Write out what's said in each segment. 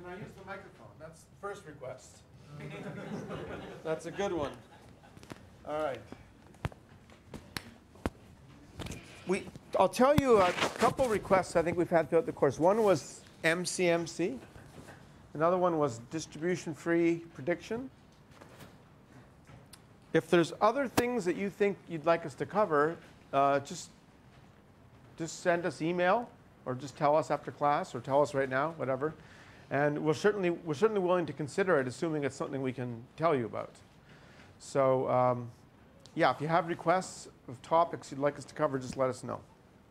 I use the microphone? That's the first request. That's a good one. All right. I'll tell you a couple requests I think we've had throughout the course. One was MCMC. Another one was distribution-free prediction. If there's other things that you think you'd like us to cover, just send us email, or just tell us after class, or tell us right now, whatever. And we're certainly willing to consider it, assuming it's something we can tell you about. So yeah, if you have requests of topics you'd like us to cover, just let us know.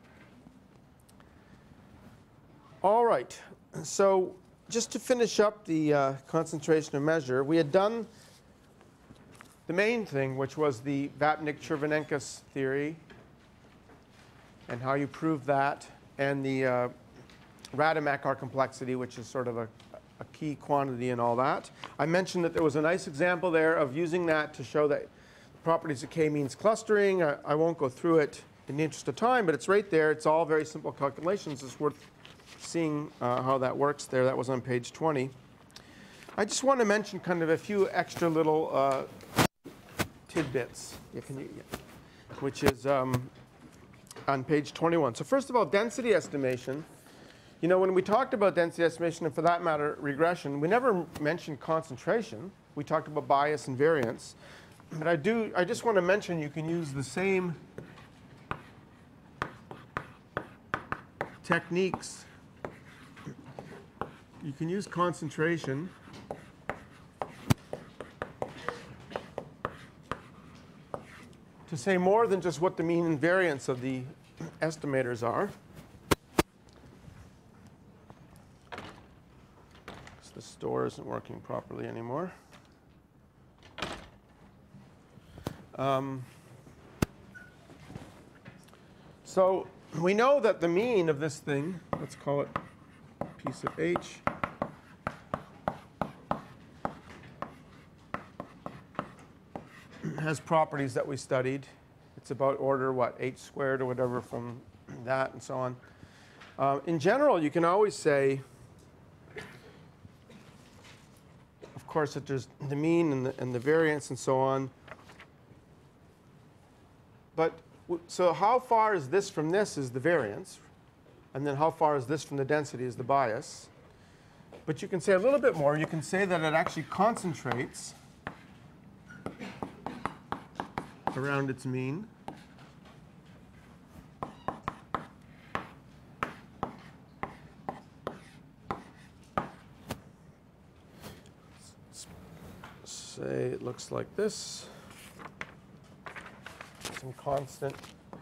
All right. So just to finish up the concentration of measure, we had done the main thing, which was the Vapnik-Chervonenkis theory and how you prove that, and the Rademacher complexity, which is sort of a key quantity and all that. I mentioned that there was a nice example there of using that to show that properties of k-means clustering. I won't go through it in the interest of time, but it's right there. It's all very simple calculations. It's worth seeing how that works there. That was on page 20. I just want to mention kind of a few extra little tidbits, which is on page 21. So first of all, density estimation. You know, when we talked about density estimation, and for that matter, regression, we never mentioned concentration. We talked about bias and variance. But I just want to mention you can use the same techniques. You can use concentration to say more than just what the mean and variance of the estimators are. So the store isn't working properly anymore. So we know that the mean of this thing, let's call it P sub h, has properties that we studied. It's about order, what, h squared or whatever from that and so on. In general, you can always say, of course, that there's the mean and the variance and so on. But so how far is this from this is the variance. And then how far is this from the density is the bias. But you can say a little bit more. You can say that it actually concentrates around its mean. Say it looks like this. Some constant.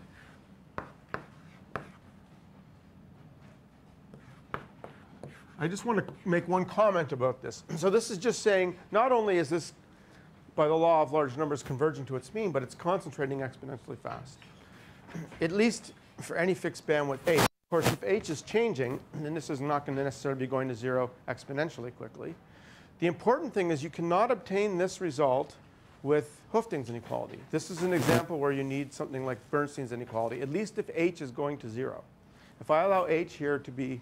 I just want to make one comment about this. So this is just saying not only is this, by the law of large numbers, converging to its mean, but it's concentrating exponentially fast, at least for any fixed bandwidth h. Of course, if h is changing, then this is not going to necessarily be going to 0 exponentially quickly. The important thing is you cannot obtain this result with Hooftings inequality. This is an example where you need something like Bernstein's inequality, at least if h is going to 0. If I allow h here to be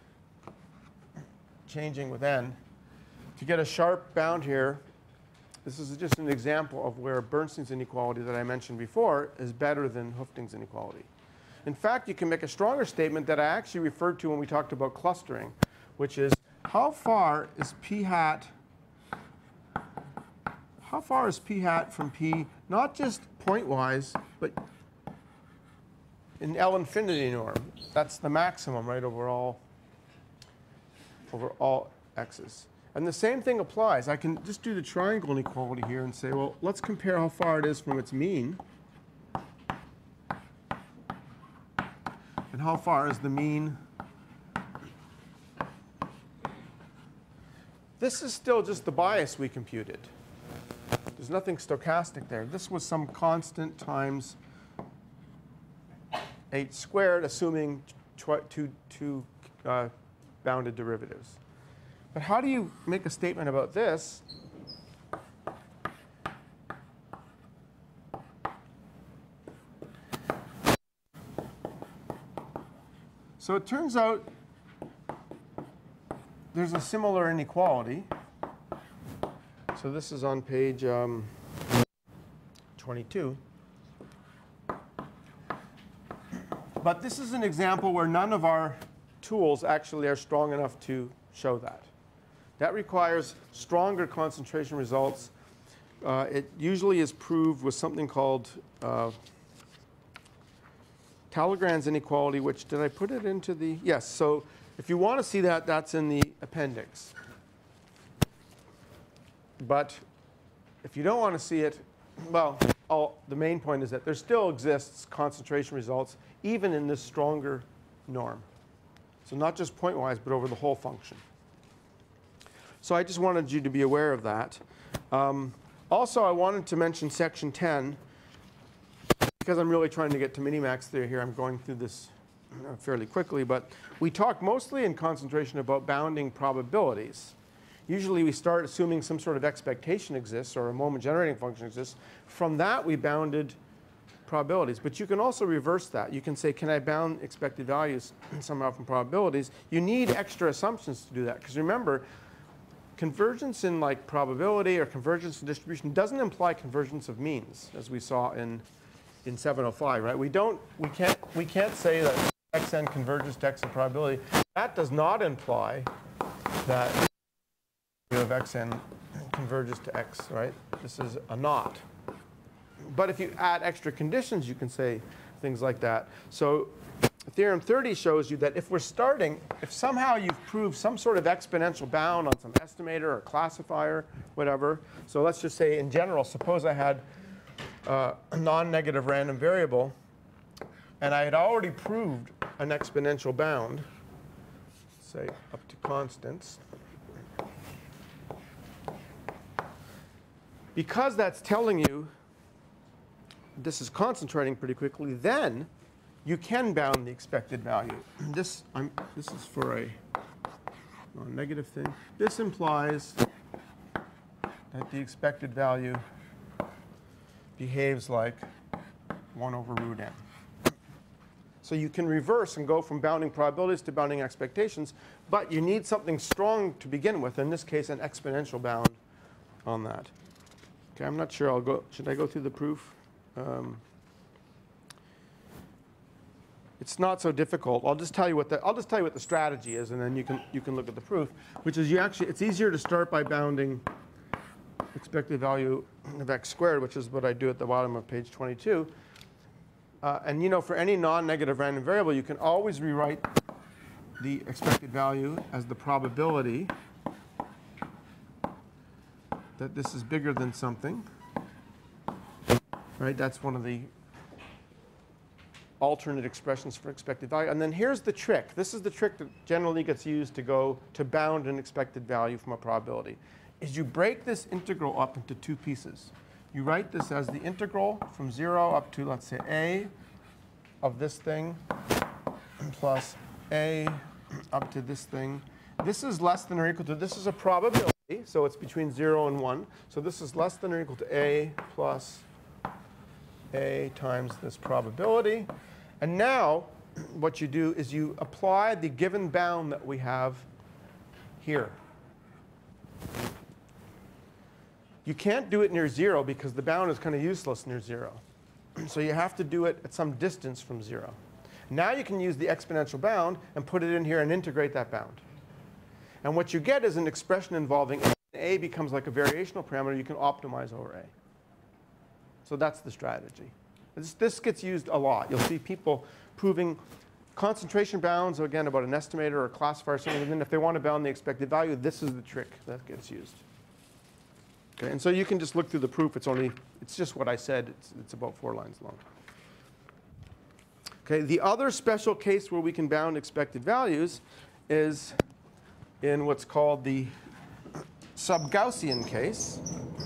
changing with n, to get a sharp bound here, this is just an example of where Bernstein's inequality that I mentioned before is better than Hooftings inequality. In fact, you can make a stronger statement that I actually referred to when we talked about clustering, which is how far is p hat from p, not just point-wise, but in L infinity norm. That's the maximum, right, over all x's. And the same thing applies. I can just do the triangle inequality here and say, well, let's compare how far it is from its mean. And how far is the mean? This is still just the bias we computed. There's nothing stochastic there. This was some constant times h squared, assuming two bounded derivatives. But how do you make a statement about this? So it turns out there's a similar inequality. So this is on page 22. But this is an example where none of our tools actually are strong enough to show that. That requires stronger concentration results. It usually is proved with something called Talleyrand's inequality, which, did I put it into the? Yes, so if you want to see that, that's in the appendix. But if you don't want to see it, well, the main point is that there still exists concentration results even in this stronger norm. So not just pointwise, but over the whole function. So I just wanted you to be aware of that. Also, I wanted to mention section 10, because I'm really trying to get to minimax theory here. I'm going through this fairly quickly. But we talk mostly in concentration about bounding probabilities. Usually we start assuming some sort of expectation exists or a moment generating function exists. From that, we bounded probabilities. But you can also reverse that. You can say, can I bound expected values somehow from probabilities? You need extra assumptions to do that. Because remember, convergence in like probability or convergence in distribution doesn't imply convergence of means, as we saw in 705, right? We can't say that xn converges to x in probability. That does not imply that of xn converges to x, right? This is a not. But if you add extra conditions, you can say things like that. So theorem 30 shows you that if somehow you've proved some sort of exponential bound on some estimator or classifier, whatever. So let's just say in general, suppose I had a non-negative random variable, and I had already proved an exponential bound, say up to constants. Because that's telling you this is concentrating pretty quickly, then you can bound the expected value. This is for a non-negative thing. This implies that the expected value behaves like 1 over root n. So you can reverse and go from bounding probabilities to bounding expectations, but you need something strong to begin with, in this case an exponential bound on that. Okay, I'm not sure. Should I go through the proof? It's not so difficult. I'll just tell you what the strategy is, and then you can look at the proof, which is it's easier to start by bounding expected value of x squared, which is what I do at the bottom of page 22. And for any non-negative random variable, you can always rewrite the expected value as the probability that this is bigger than something. Right? That's one of the alternate expressions for expected value. And then here's the trick. This is the trick that generally gets used to bound an expected value from a probability. Is you break this integral up into two pieces. You write this as the integral from 0 up to, let's say, a of this thing plus a up to this thing. This is less than or equal to, this is a probability, so it's between 0 and 1. So this is less than or equal to a plus a times this probability. And now what you do is you apply the given bound that we have here. You can't do it near 0 because the bound is kind of useless near 0. So you have to do it at some distance from 0. Now you can use the exponential bound and put it in here and integrate that bound. And what you get is an expression involving a. A becomes like a variational parameter you can optimize over a. So that's the strategy. This gets used a lot. You'll see people proving concentration bounds, again, about an estimator or a classifier or something. And then if they want to bound the expected value, this is the trick that gets used. Okay, and so you can just look through the proof. It's just what I said. It's about 4 lines long. Okay, the other special case where we can bound expected values is in what's called the sub-Gaussian case.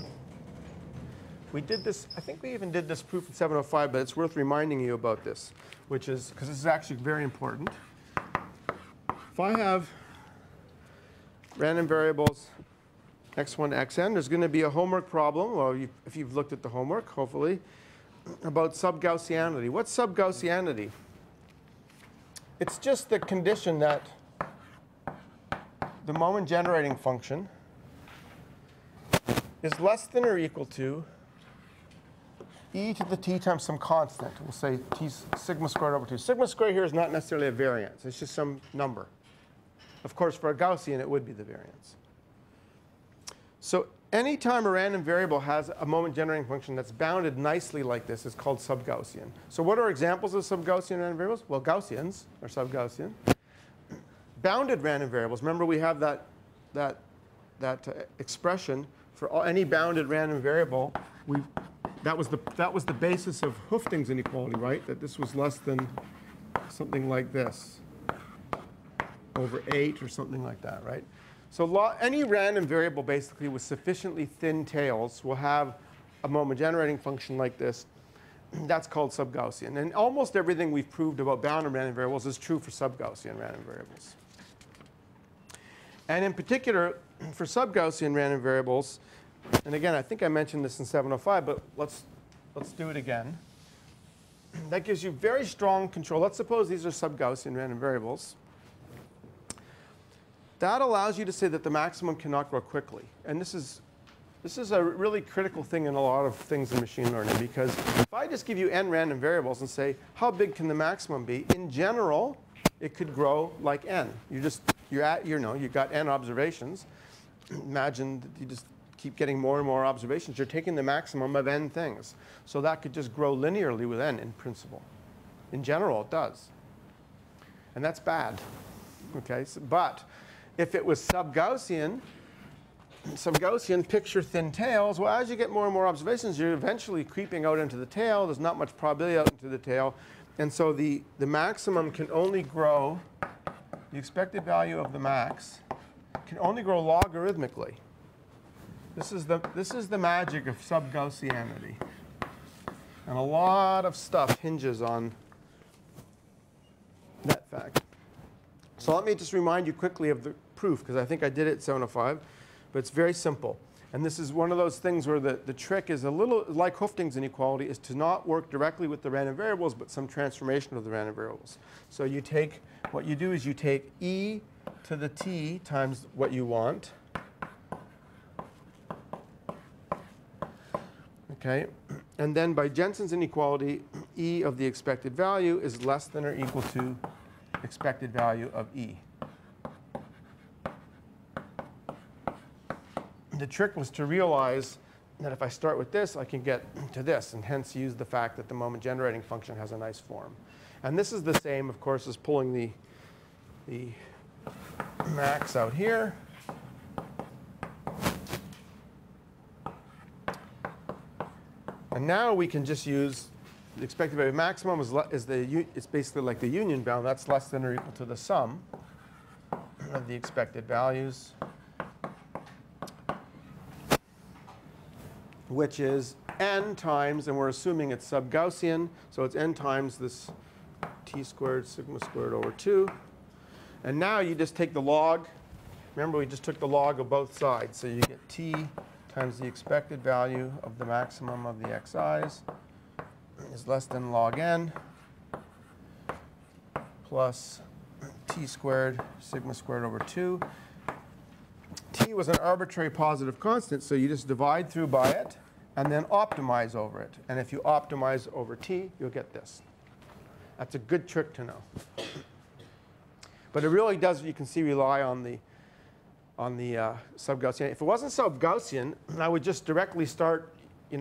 We did this, I think we even did this proof in 705, but it's worth reminding you about this, which is, because this is actually very important. If I have random variables x1 to xn, there's going to be a homework problem, or if you've looked at the homework, hopefully, about sub-Gaussianity. What's sub-Gaussianity? It's just the condition that the moment generating function is less than or equal to e to the t times some constant. We'll say t sigma squared over 2. Sigma squared here is not necessarily a variance. It's just some number. Of course, for a Gaussian, it would be the variance. So anytime a random variable has a moment generating function that's bounded nicely like this, it's called sub-Gaussian. So what are examples of sub-Gaussian random variables? Well, Gaussians are sub-Gaussian. Bounded random variables. Remember, we have that expression for any bounded random variable. That was the basis of Hoeffding's inequality, right? That this was less than something like this over 8 or something like that, right? So any random variable basically with sufficiently thin tails will have a moment generating function like this. That's called sub-Gaussian. And almost everything we've proved about bounded random variables is true for sub-Gaussian random variables. And in particular, for sub-Gaussian random variables, and again, I think I mentioned this in 705, but let's do it again. That gives you very strong control. Let's suppose these are sub-Gaussian random variables. That allows you to say that the maximum cannot grow quickly. And this is a really critical thing in a lot of things in machine learning, because if I just give you n random variables and say, how big can the maximum be? In general, it could grow like n. You've got n observations. Imagine that you just keep getting more and more observations. You're taking the maximum of n things. So that could just grow linearly with n in principle. In general, it does. And that's bad. Okay, but if it was sub-Gaussian, picture thin tails. Well, as you get more and more observations, you're eventually creeping out into the tail. There's not much probability out into the tail. And so the maximum can only grow, the expected value of the max can only grow logarithmically. This is the magic of sub-Gaussianity. And a lot of stuff hinges on that fact. So let me just remind you quickly of the proof, because I think I did it at 705. But it's very simple. And this is one of those things where the trick is a little like Hoeffding's inequality, is to not work directly with the random variables, but some transformation of the random variables. So what you do is you take e to the t times what you want. Okay. And then by Jensen's inequality, e of the expected value is less than or equal to expected value of e. The trick was to realize that if I start with this, I can get to this, and hence use the fact that the moment generating function has a nice form. And this is the same, of course, as pulling the max out here. And now we can just use the expected value of maximum it's basically like the union bound. That's less than or equal to the sum of the expected values, which is n times, and we're assuming it's sub-Gaussian, so it's n times this t squared sigma squared over 2. And now you just take the log. Remember, we just took the log of both sides. So you get t times the expected value of the maximum of the xi's is less than log n plus t squared sigma squared over 2. T was an arbitrary positive constant, so you just divide through by it and then optimize over it. And if you optimize over t, you'll get this. That's a good trick to know. But it really does, you can see, rely on the sub-Gaussian. If it wasn't sub-Gaussian, I would just directly start,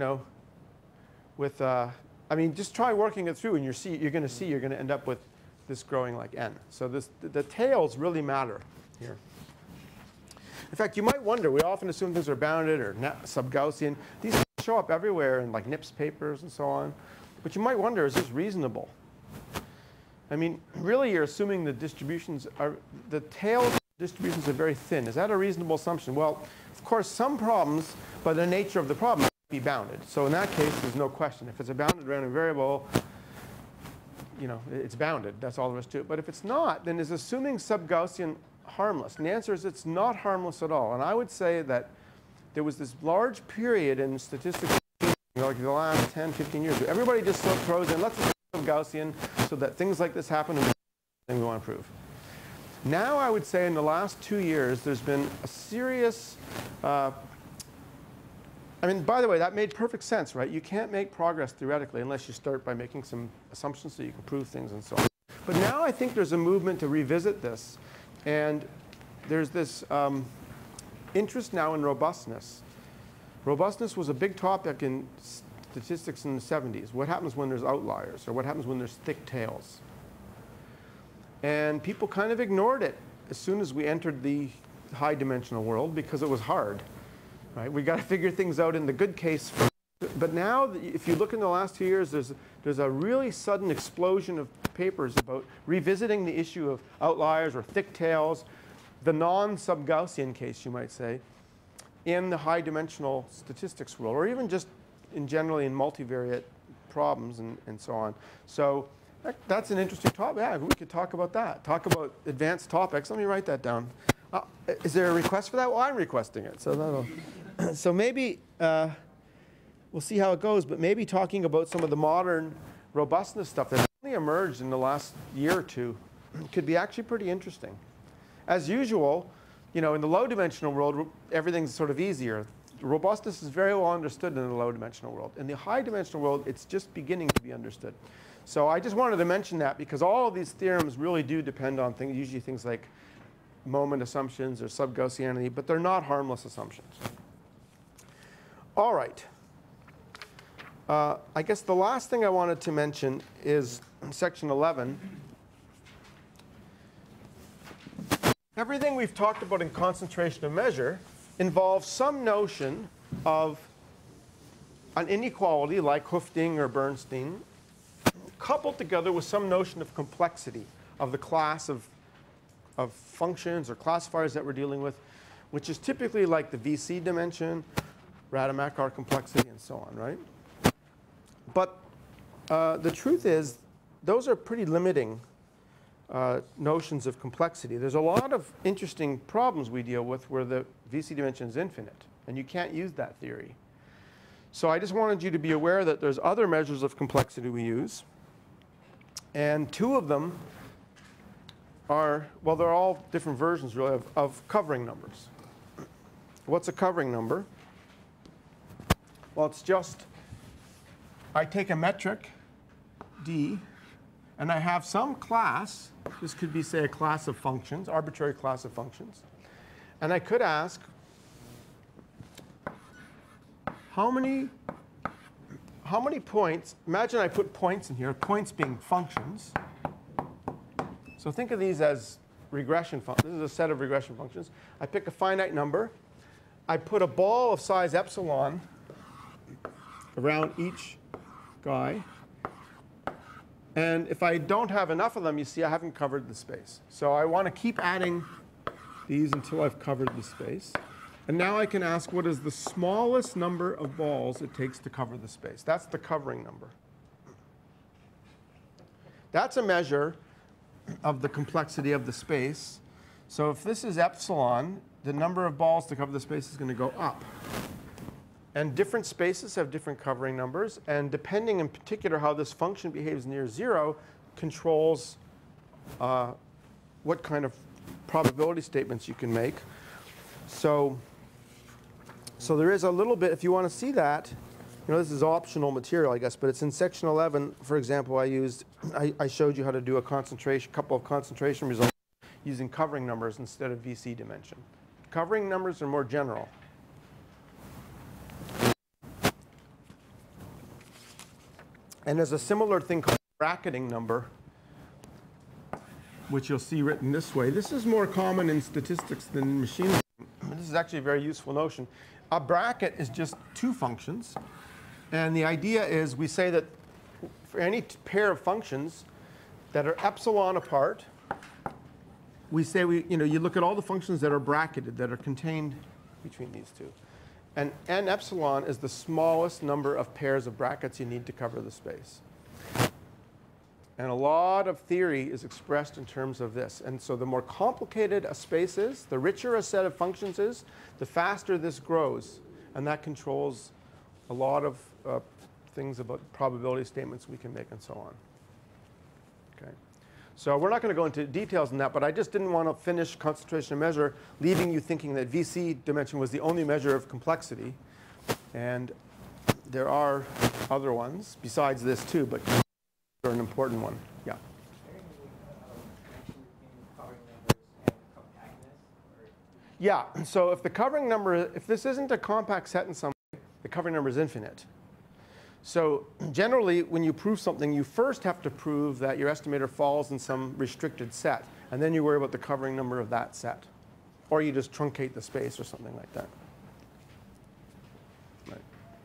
with, just try working it through, and you're going to end up with this growing like n. So the tails really matter here. In fact, you might wonder, we often assume things are bounded or sub-Gaussian. These show up everywhere in like NIPS papers and so on. But you might wonder, is this reasonable? I mean, really, you're assuming the tail distributions are very thin. Is that a reasonable assumption? Well, of course, some problems, by the nature of the problem, might be bounded. So in that case, there's no question. If it's a bounded random variable, it's bounded. That's all there is to it. But if it's not, then is assuming sub-Gaussian harmless? And the answer is it's not harmless at all. And I would say that there was this large period in statistics, like the last 10, 15 years, where everybody just throws in, let's assume Gaussian, so that things like this happen and we want to prove. Now I would say in the last 2 years, there's been a serious, I mean, by the way, that made perfect sense, right? You can't make progress theoretically unless you start by making some assumptions so you can prove things and so on. But now I think there's a movement to revisit this. And there's this interest now in robustness. Robustness was a big topic in statistics in the 70s. What happens when there's outliers, or what happens when there's thick tails? And people kind of ignored it as soon as we entered the high dimensional world because it was hard. Right? We got to figure things out in the good case. But now, if you look in the last 2 years, there's a really sudden explosion of papers about revisiting the issue of outliers or thick tails, the non-sub-Gaussian case, you might say, in the high dimensional statistics world, or even just generally in multivariate problems and so on. So that's an interesting topic. Yeah, we could talk about that. Talk about advanced topics. Let me write that down. Is there a request for that? Well, I'm requesting it. So so maybe we'll see how it goes. But maybe talking about some of the modern robustness stuff that's only emerged in the last year or two could be actually pretty interesting. As usual, you know, in the low dimensional world, everything's sort of easier. Robustness is very well understood in the low dimensional world. In the high dimensional world, it's just beginning to be understood. So I just wanted to mention that because all of these theorems really do depend on things, usually things like moment assumptions or sub-Gaussianity, but they're not harmless assumptions. All right. I guess the last thing I wanted to mention is section 11. Everything we've talked about in concentration of measure involves some notion of an inequality like Hoeffding or Bernstein, coupled together with some notion of complexity of the class of functions or classifiers that we're dealing with, which is typically like the VC dimension, Rademacher complexity, and so on, right? But the truth is, those are pretty limiting notions of complexity. There's a lot of interesting problems we deal with where the VC dimension is infinite, and you can't use that theory. So I just wanted you to be aware that there's other measures of complexity we use. And two of them are, well, they're all different versions, really, of covering numbers. What's a covering number? Well, it's just, I take a metric, D, and I have some class. This could be, say, a class of functions, arbitrary class of functions. And I could ask, how many points, imagine I put points in here, points being functions. So think of these as regression functions. This is a set of regression functions. I pick a finite number. I put a ball of size epsilon around each guy. And if I don't have enough of them, you see I haven't covered the space. So I want to keep adding these until I've covered the space. And now I can ask, what is the smallest number of balls it takes to cover the space? That's the covering number. That's a measure of the complexity of the space. So if this is epsilon, the number of balls to cover the space is going to go up. And different spaces have different covering numbers. And depending in particular how this function behaves near 0 controls what kind of probability statements you can make. So there is a little bit, if you want to see that, you know, this is optional material, I guess, but it's in section 11. For example, I showed you how to do a couple of concentration results using covering numbers instead of VC dimension. Covering numbers are more general. And there's a similar thing called bracketing number, which you'll see written this way. This is more common in statistics than in machine learning. This is actually a very useful notion. A bracket is just two functions. And the idea is we say that for any pair of functions that are epsilon apart, we say you look at all the functions that are bracketed, that are contained between these two. And n epsilon is the smallest number of pairs of brackets you need to cover the space. And a lot of theory is expressed in terms of this. And so the more complicated a space is, the richer a set of functions is, the faster this grows. And that controls a lot of things about probability statements we can make and so on. Okay. So we're not going to go into details on that, but I just didn't want to finish concentration of measure leaving you thinking that VC dimension was the only measure of complexity. And there are other ones besides this too, but they're an important one. Yeah. Yeah, so if the covering number, if this isn't a compact set in some way, the covering number is infinite. So generally, when you prove something, you first have to prove that your estimator falls in some restricted set, and then you worry about the covering number of that set. Or you just truncate the space or something like that. Right.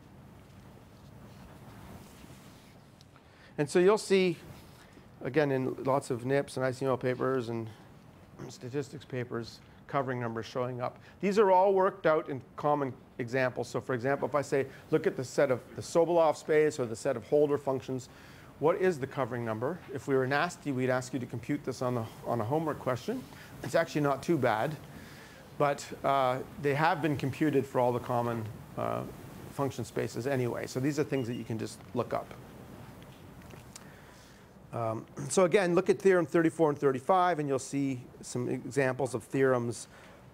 And so you'll see, again, in lots of NIPS and ICML papers and statistics papers, covering numbers showing up. These are all worked out in common examples. So for example, if I say, look at the set of the Sobolev space or the set of Holder functions, what is the covering number? If we were nasty, we'd ask you to compute this on a homework question. It's actually not too bad, but they have been computed for all the common function spaces anyway. So these are things that you can just look up. So again, look at theorem 34 and 35, and you'll see some examples of theorems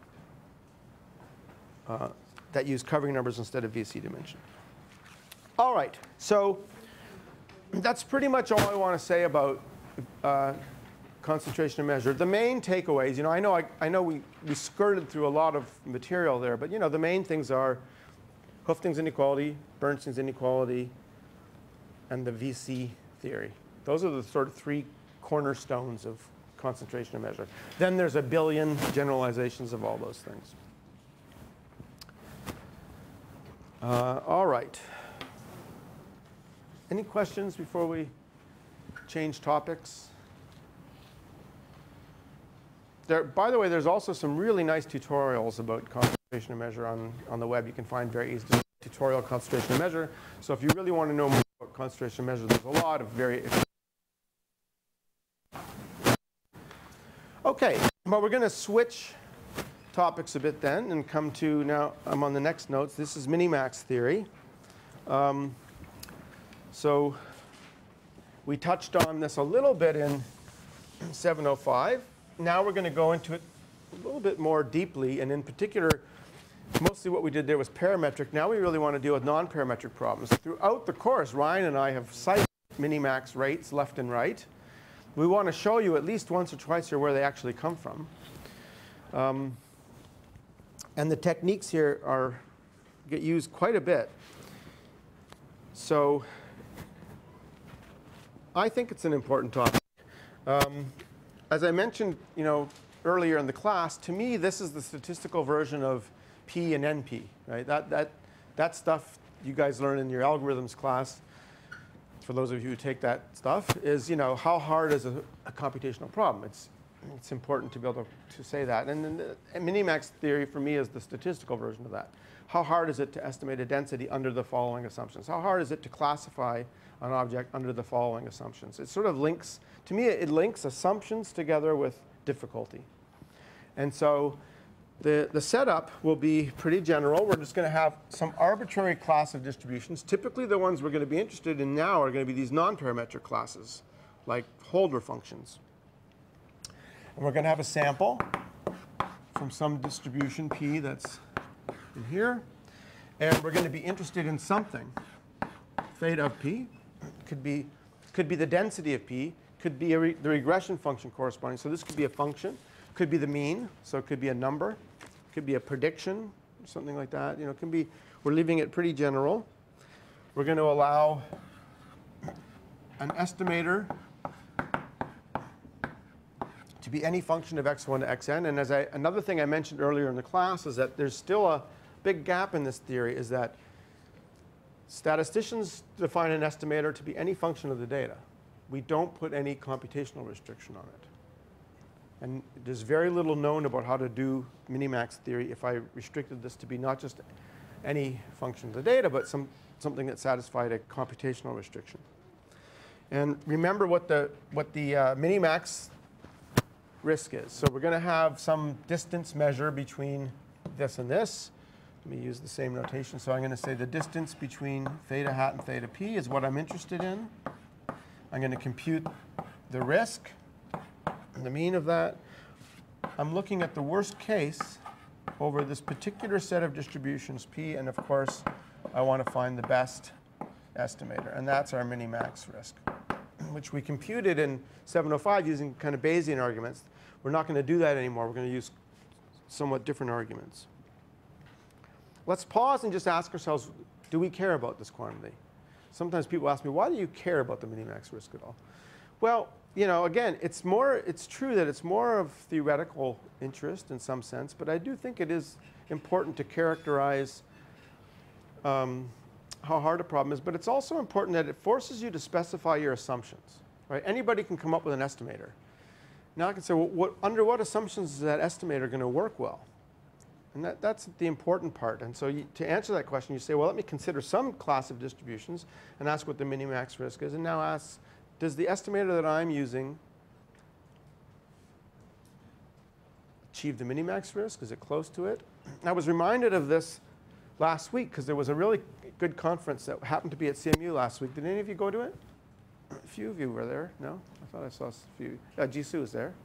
that use covering numbers instead of VC dimension. All right, so that's pretty much all I want to say about concentration of measure. The main takeaways, you know, I know we skirted through a lot of material there, but you know, the main things are Hoeffding's inequality, Bernstein's inequality, and the VC theory. Those are the sort of three cornerstones of concentration of measure. Then there's a billion generalizations of all those things. All right. Any questions before we change topics? By the way, there's also some really nice tutorials about concentration of measure on the web. You can find very easy tutorial concentration of measure. So if you really want to know more about concentration of measure, there's a lot of very... OK, but we're going to switch topics a bit then and come to now, I'm on the next notes. This is minimax theory. So we touched on this a little bit in 705. Now we're going to go into it a little bit more deeply. And in particular, mostly what we did there was parametric. Now we really want to deal with non-parametric problems. Throughout the course, Ryan and I have cited minimax rates left and right. We want to show you at least once or twice here where they actually come from. And the techniques here get used quite a bit. So I think it's an important topic. As I mentioned, you know, earlier in the class, to me, this is the statistical version of P and NP, right? That stuff you guys learn in your algorithms class, for those of you who take that stuff, is, you know, how hard is a computational problem? It's important to be able to say that. And the minimax theory for me is the statistical version of that. How hard is it to estimate a density under the following assumptions? How hard is it to classify an object under the following assumptions? It sort of links, to me, it links assumptions together with difficulty. And so the setup will be pretty general. We're just going to have some arbitrary class of distributions. Typically, the ones we're going to be interested in now are going to be these non-parametric classes, like Holder functions. And we're going to have a sample from some distribution P that's in here. And we're going to be interested in something, theta of P. Could be the density of P. Could be the regression function corresponding. So this could be a function. Could be the mean. So it could be a number. Could be a prediction, something like that. You know, it can be. We're leaving it pretty general. We're going to allow an estimator to be any function of x1 to xn. And as another thing I mentioned earlier in the class is that there's still a big gap in this theory, is that statisticians define an estimator to be any function of the data. We don't put any computational restriction on it. And there's very little known about how to do minimax theory if I restricted this to be not just any function of the data, but something that satisfied a computational restriction. And remember what the minimax risk is. So we're going to have some distance measure between this and this. Let me use the same notation. So I'm going to say the distance between theta hat and theta p is what I'm interested in. I'm going to compute the risk. the mean of that. I'm looking at the worst case over this particular set of distributions, P, and of course, I want to find the best estimator, and that's our minimax risk, which we computed in 705 using kind of Bayesian arguments. We're not going to do that anymore. We're going to use somewhat different arguments. Let's pause and just ask ourselves, do we care about this quantity? Sometimes people ask me, why do you care about the minimax risk at all? Well, you know, again, it's true that it's more of theoretical interest in some sense, but I do think it is important to characterize how hard a problem is, but it's also important that it forces you to specify your assumptions, right? Anybody can come up with an estimator. Now I can say, well, under what assumptions is that estimator going to work well? And that's the important part. And so to answer that question, you say, well, let me consider some class of distributions and ask what the minimax risk is, and now ask, does the estimator that I'm using achieve the minimax risk? Is it close to it? I was reminded of this last week because there was a really good conference that happened to be at CMU last week. Did any of you go to it? A few of you were there. No? I thought I saw a few. Jisoo was there.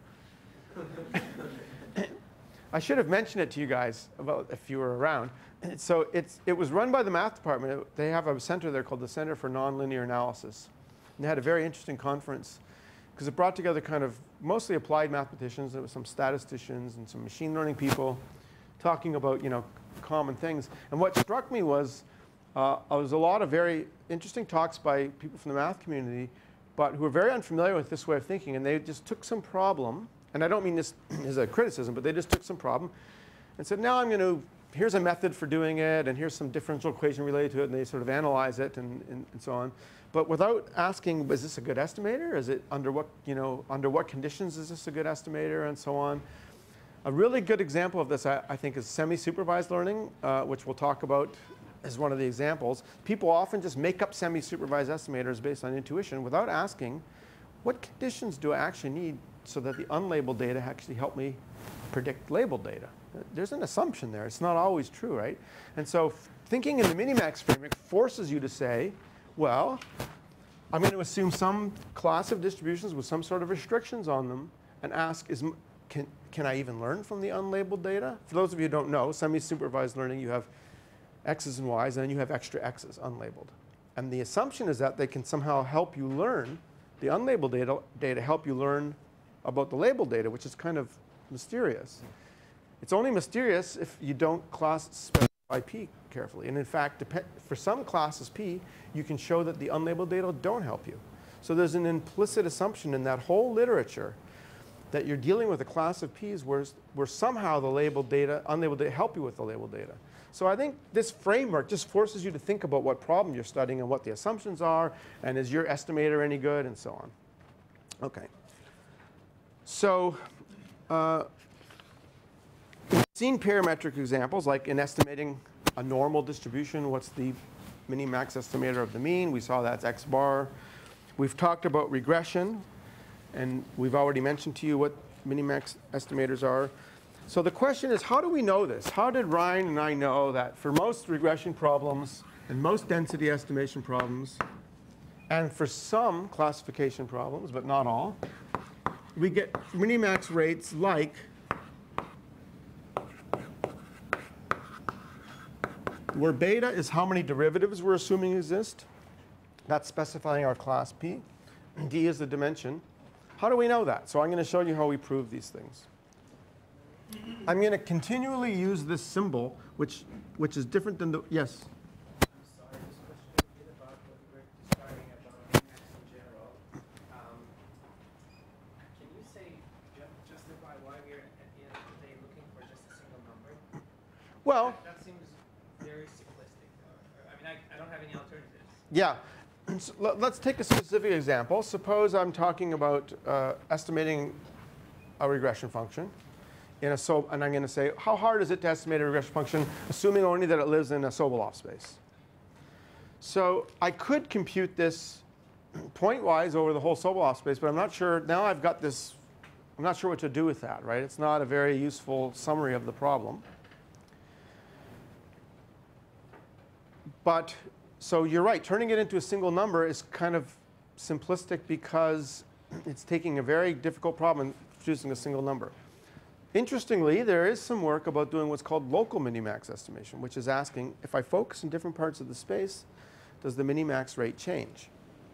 I should have mentioned it to you guys about if you were around. So it was run by the math department. They have a center there called the Center for Nonlinear Analysis. And they had a very interesting conference because it brought together kind of mostly applied mathematicians. There was some statisticians and some machine learning people talking about, you know, common things. And what struck me was was a lot of very interesting talks by people from the math community, but who were very unfamiliar with this way of thinking. And they just took some problem, and I don't mean this as a criticism, but they just took some problem and said, now I'm going to, here's a method for doing it, and here's some differential equation related to it, and they sort of analyze it and so on. But without asking, is this a good estimator? Is it under what conditions is this a good estimator, and so on. A really good example of this, I think, is semi-supervised learning, which we'll talk about as one of the examples. People often just make up semi-supervised estimators based on intuition without asking, what conditions do I actually need so that the unlabeled data actually help me predict labeled data? There's an assumption there. It's not always true, right? And so thinking in the minimax framework forces you to say, well, I'm going to assume some class of distributions with some sort of restrictions on them and ask, can I even learn from the unlabeled data? For those of you who don't know, semi-supervised learning, you have x's and y's, and then you have extra x's, unlabeled. And the assumption is that they can somehow help you learn, the unlabeled data help you learn about the labeled data, which is kind of mysterious. It's only mysterious if you don't specify P carefully. And in fact, for some classes P, you can show that the unlabeled data don't help you. So there's an implicit assumption in that whole literature that you're dealing with a class of P's where somehow the labeled data, unlabeled data help you with the labeled data. So I think this framework just forces you to think about what problem you're studying and what the assumptions are, and is your estimator any good, and so on. Okay. So we've seen parametric examples, like in estimating a normal distribution, what's the minimax estimator of the mean? We saw that's x bar. We've talked about regression, and we've already mentioned to you what minimax estimators are. So the question is, how do we know this? How did Ryan and I know that for most regression problems and most density estimation problems, and for some classification problems, but not all, we get minimax rates like where beta is how many derivatives we're assuming exist. That's specifying our class P. D is the dimension. How do we know that? So I'm going to show you how we prove these things. I'm going to continually use this symbol, which is different than the, yes? I'm sorry, this question a bit about what you were describing about minimax in general. Can you say, justify why we're at the end of the day looking for just a single number? Well, that seems very simplistic. I mean, I don't have any alternatives. Yeah. So let's take a specific example. Suppose I'm talking about estimating a regression function. And I'm going to say, how hard is it to estimate a regression function, assuming only that it lives in a Sobolev space? So I could compute this point-wise over the whole Sobolev space, but I'm not sure. Now I've got this. I'm not sure what to do with that, right? It's not a very useful summary of the problem. But so you're right. Turning it into a single number is kind of simplistic because it's taking a very difficult problem and producing a single number. Interestingly, there is some work about doing what's called local minimax estimation, which is asking, if I focus in different parts of the space, does the minimax rate change?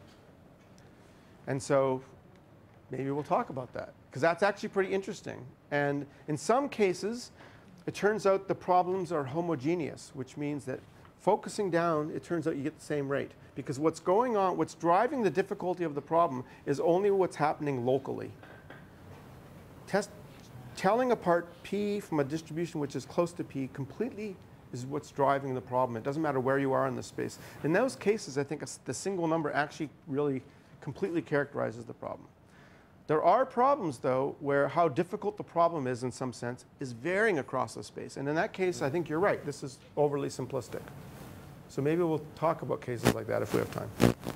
And so maybe we'll talk about that, because that's actually pretty interesting. And in some cases, it turns out the problems are homogeneous, which means that focusing down, it turns out you get the same rate. Because what's going on, what's driving the difficulty of the problem is only what's happening locally. Telling apart P from a distribution which is close to P completely is what's driving the problem. It doesn't matter where you are in the space. In those cases, I think the single number actually really completely characterizes the problem. There are problems, though, where how difficult the problem is in some sense is varying across the space. And in that case, I think you're right. This is overly simplistic. So maybe we'll talk about cases like that if we have time.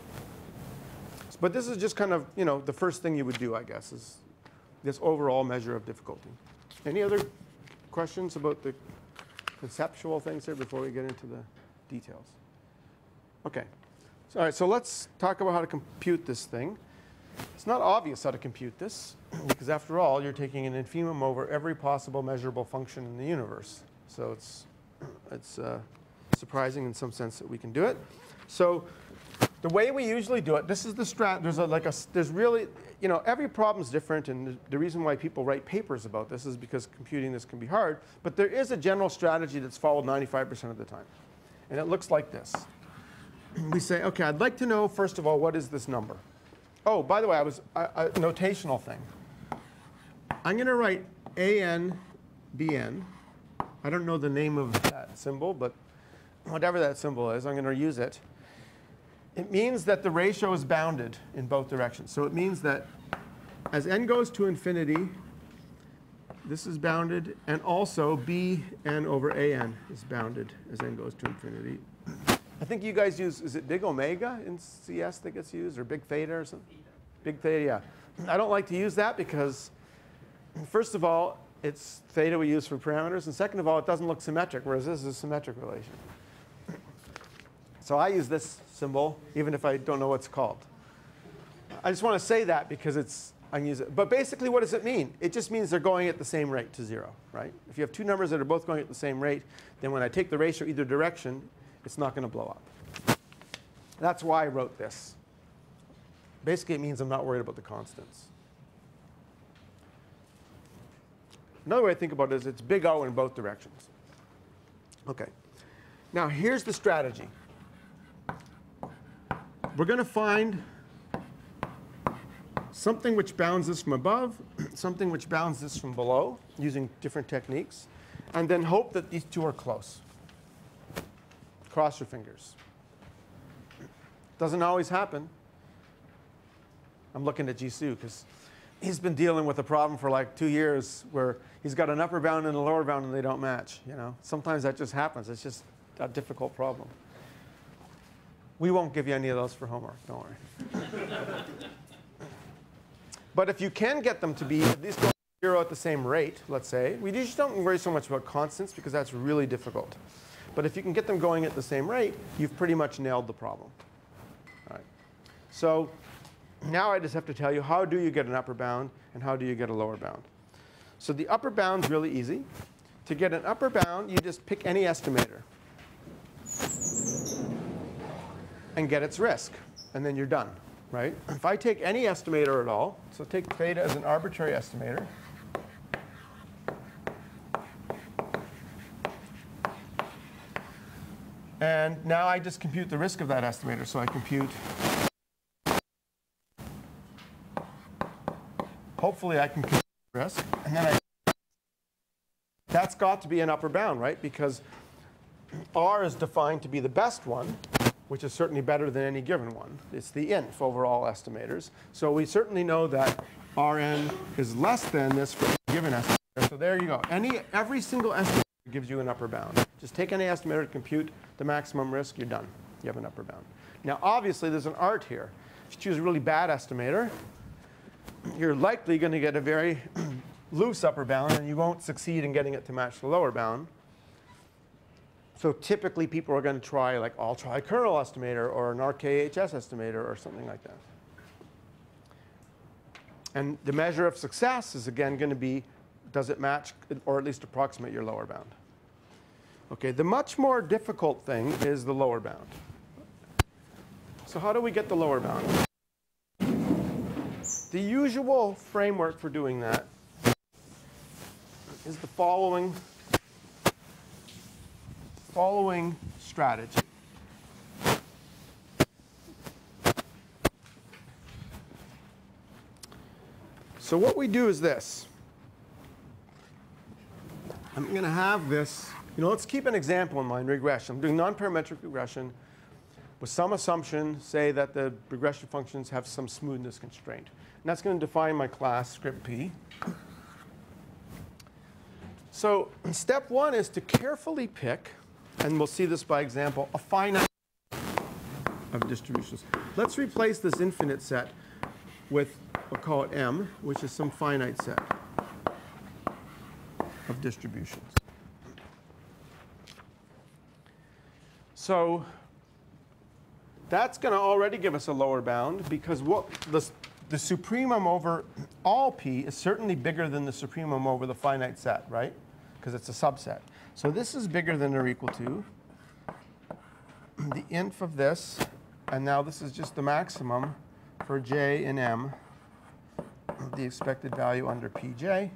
But this is just kind of, the first thing you would do, I guess, is this overall measure of difficulty. Any other questions about the conceptual things here before we get into the details? OK. So, all right, so let's talk about how to compute this thing. It's not obvious how to compute this, because after all, you're taking an infimum over every possible measurable function in the universe. So it's surprising in some sense that we can do it. So the way we usually do it, this is the strat. There's really, every problem is different, and the reason why people write papers about this is because computing this can be hard. But there is a general strategy that's followed 95% of the time, and it looks like this. We say, OK, I'd like to know, first of all, what is this number? Oh, by the way, a notational thing. I'm going to write AN BN. I don't know the name of that symbol, but whatever that symbol is, I'm going to use it. It means that the ratio is bounded in both directions. So it means that as n goes to infinity, this is bounded, and also bn over an is bounded as n goes to infinity. I think you guys use, is it big omega in CS that gets used, or big theta or something? Big theta, yeah. I don't like to use that because, first of all, it's theta we use for parameters, and second of all, it doesn't look symmetric, whereas this is a symmetric relation. So I use this symbol, even if I don't know what it's called. I just want to say that because I can use it. But basically, what does it mean? It just means they're going at the same rate to 0, right? If you have two numbers that are both going at the same rate, then when I take the ratio either direction, it's not going to blow up. That's why I wrote this. Basically, it means I'm not worried about the constants. Another way to think about it is it's big O in both directions. OK. Now, here's the strategy. We're going to find something which bounds this from above, something which bounds this from below, using different techniques, and then hope that these two are close. Cross your fingers. Doesn't always happen. I'm looking at Jisoo, because he's been dealing with a problem for like 2 years where he's got an upper bound and a lower bound, and they don't match. Sometimes that just happens. It's just a difficult problem. We won't give you any of those for homework. Don't worry. But if you can get them to be at least going to 0 at the same rate, let's say, we just don't worry so much about constants because that's really difficult. But if you can get them going at the same rate, you've pretty much nailed the problem. All right. So now I just have to tell you, how do you get an upper bound and how do you get a lower bound? So the upper bound's really easy. To get an upper bound, you just pick any estimator and get its risk, and then you're done, right? If I take any estimator at all, so take theta as an arbitrary estimator, and now I just compute the risk of that estimator. So I compute, hopefully I can compute the risk, and then that's got to be an upper bound, right? Because R is defined to be the best one, which is certainly better than any given one. It's the inf over all estimators. So we certainly know that Rn is less than this for a given estimator. So there you go. Every single estimator gives you an upper bound. Just take any estimator to compute the maximum risk. You're done. You have an upper bound. Now, obviously, there's an art here. If you choose a really bad estimator, you're likely going to get a very loose upper bound, and you won't succeed in getting it to match the lower bound. So typically, people are going to try, like, I'll try a kernel estimator or an RKHS estimator or something like that. And the measure of success is again going to be, does it match or at least approximate your lower bound? Okay, the much more difficult thing is the lower bound. So how do we get the lower bound? The usual framework for doing that is the following strategy. So what we do is this. I'm going to have this, let's keep an example in mind, regression. I'm doing nonparametric regression with some assumption, say that the regression functions have some smoothness constraint. And that's going to define my class, script P. So step one is to carefully pick, and we'll see this by example, a finite of distributions. Let's replace this infinite set with, we'll call it M, which is some finite set of distributions. So that's going to already give us a lower bound because what the supremum over all P is certainly bigger than the supremum over the finite set, right? Because it's a subset. So this is bigger than or equal to the inf of this, and now this is just the maximum for J in M of the expected value under Pj.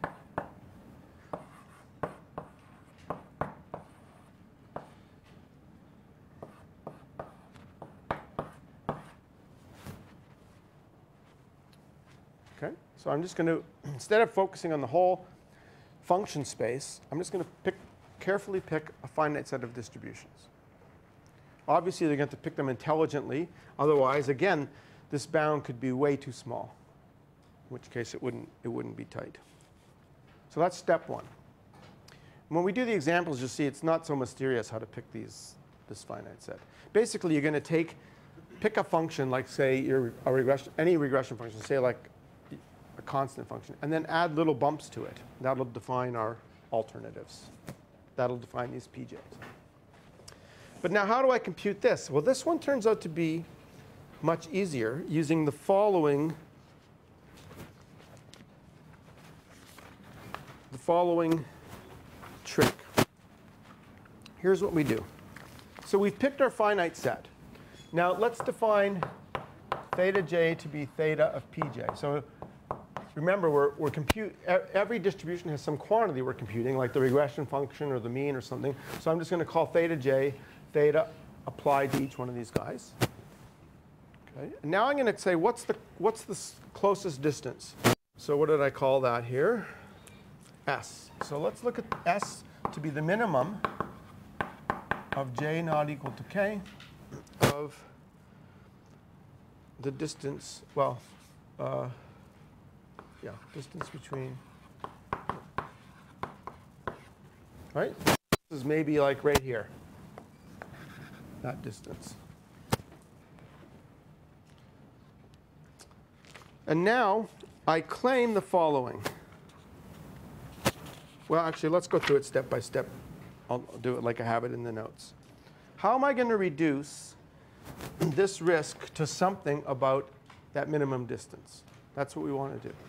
Okay, so I'm just going to, instead of focusing on the whole function space, I'm just going to carefully pick a finite set of distributions. Obviously, they're going to have to pick them intelligently. Otherwise, again, this bound could be way too small, in which case it wouldn't be tight. So that's step one. When we do the examples, you'll see it's not so mysterious how to pick this finite set. Basically, you're going to pick a function like, say, any regression function, say like a constant function, and then add little bumps to it. That'll define our alternatives. That'll define these PJs. But now how do I compute this? Well, this one turns out to be much easier using the following trick. Here's what we do. So we've picked our finite set. Now let's define theta j to be theta of pj. So remember, every distribution has some quantity we're computing, like the regression function or the mean or something. So I'm just going to call theta j theta applied to each one of these guys. Okay. And now I'm going to say, what's the closest distance? So what did I call that here? S. So let's look at S to be the minimum of j not equal to k of the distance, distance between, right? This is maybe like right here, that distance. And now I claim the following. Well, actually, let's go through it step by step. I'll do it like I have it in the notes. How am I going to reduce this risk to something about that minimum distance? That's what we want to do.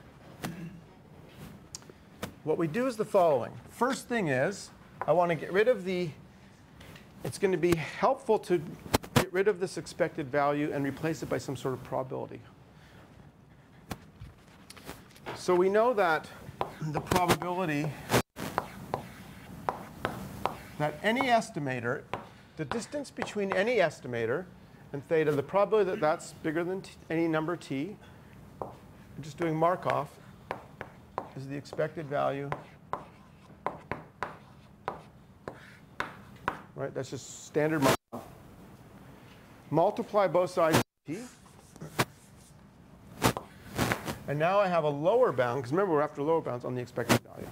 What we do is the following. First thing is, I want to get rid of it's going to be helpful to get rid of this expected value and replace it by some sort of probability. So we know that the probability that any estimator, the distance between any estimator and theta, the probability that that's bigger than any number t, I'm just doing Markov, is the expected value. Right, that's just standard Markov. Multiply both sides of t. And now I have a lower bound, because remember, we're after lower bounds on the expected value.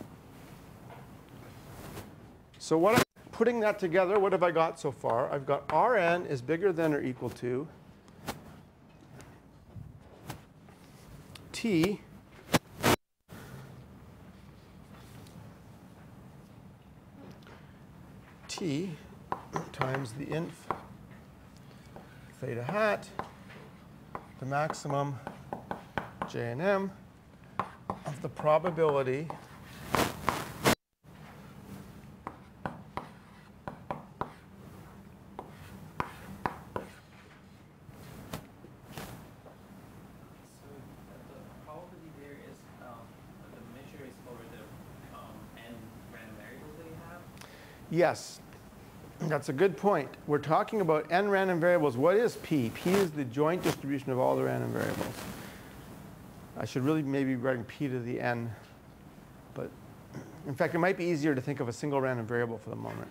So what I'm putting that together, what have I got so far? I've got Rn is bigger than or equal to T times the inf theta hat, the maximum J and M, of the probability So the probability there is the measure is over the n random variables that you have. Yes, that's a good point. We're talking about n random variables. What is p? P is the joint distribution of all the random variables. I should really maybe be writing p to the n, but in fact, it might be easier to think of a single random variable for the moment.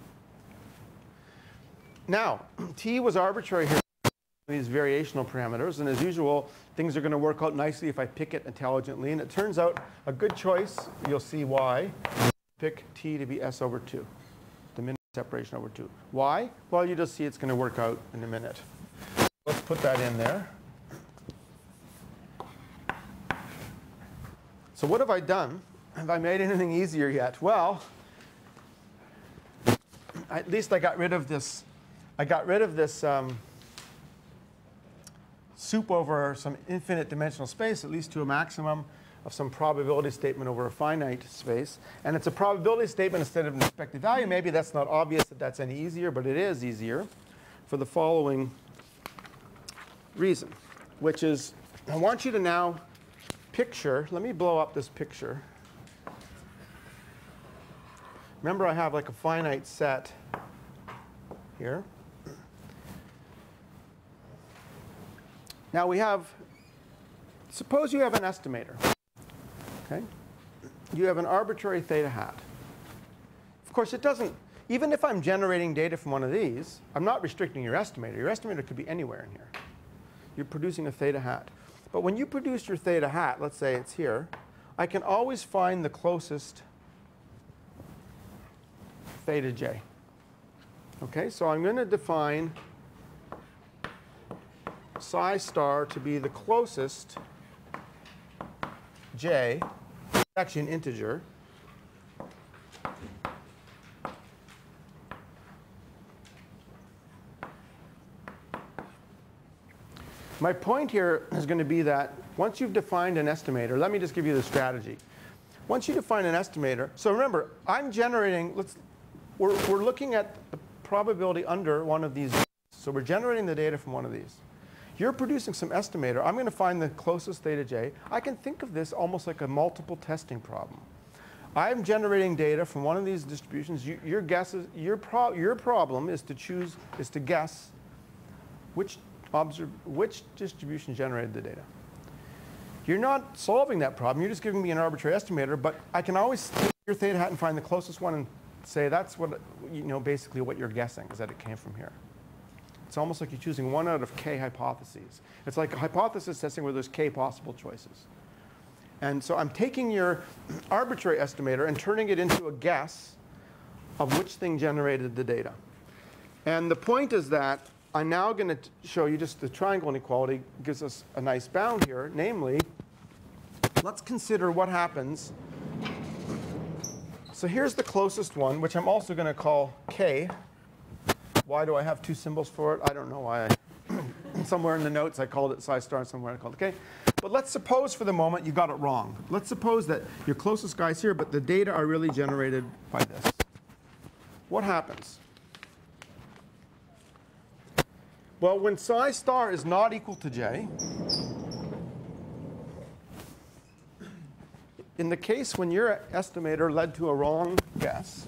Now, t was arbitrary here, these variational parameters, and as usual, things are going to work out nicely if I pick it intelligently, and it turns out a good choice, you'll see why, pick t to be s over 2. The minimum separation over 2. Why? Well, you just see it's going to work out in a minute. Let's put that in there. So what have I done? Have I made anything easier yet? Well, at least I got rid of this. I got rid of this soup over some infinite dimensional space, at least to a maximum of some probability statement over a finite space. And it's a probability statement instead of an expected value. Maybe that's not obvious that that's any easier, but it is easier for the following reason, which is I want you to now picture, let me blow up this picture. Remember, I have like a finite set here. Now we have, suppose you have an estimator. Okay? You have an arbitrary theta hat. Of course, it doesn't, even if I'm generating data from one of these, I'm not restricting your estimator. Your estimator could be anywhere in here. You're producing a theta hat. But when you produce your theta hat, let's say it's here, I can always find the closest theta j. Okay, so I'm going to define psi star to be the closest j, actually an integer, my point here is going to be that once you've defined an estimator, let me just give you the strategy. Once you define an estimator, so remember, I'm generating, we're looking at the probability under one of these. So we're generating the data from one of these. You're producing some estimator. I'm going to find the closest theta j. I can think of this almost like a multiple testing problem. I'm generating data from one of these distributions. Your problem is to guess which distribution generated the data. You're not solving that problem. You're just giving me an arbitrary estimator. But I can always take your theta hat and find the closest one and say that's what, basically what you're guessing is that it came from here. It's almost like you're choosing one out of k hypotheses. It's like a hypothesis testing where there's k possible choices. And so I'm taking your arbitrary estimator and turning it into a guess of which thing generated the data. And the point is that I'm now going to show you just the triangle inequality gives us a nice bound here. Namely, let's consider what happens. So here's the closest one, which I'm also going to call k. Why do I have two symbols for it? I don't know why. Somewhere in the notes I called it psi star, and somewhere I called it k. But let's suppose for the moment you got it wrong. Let's suppose that your closest guy's here, but the data are really generated by this. What happens? Well, when psi star is not equal to j, in the case when your estimator led to a wrong guess,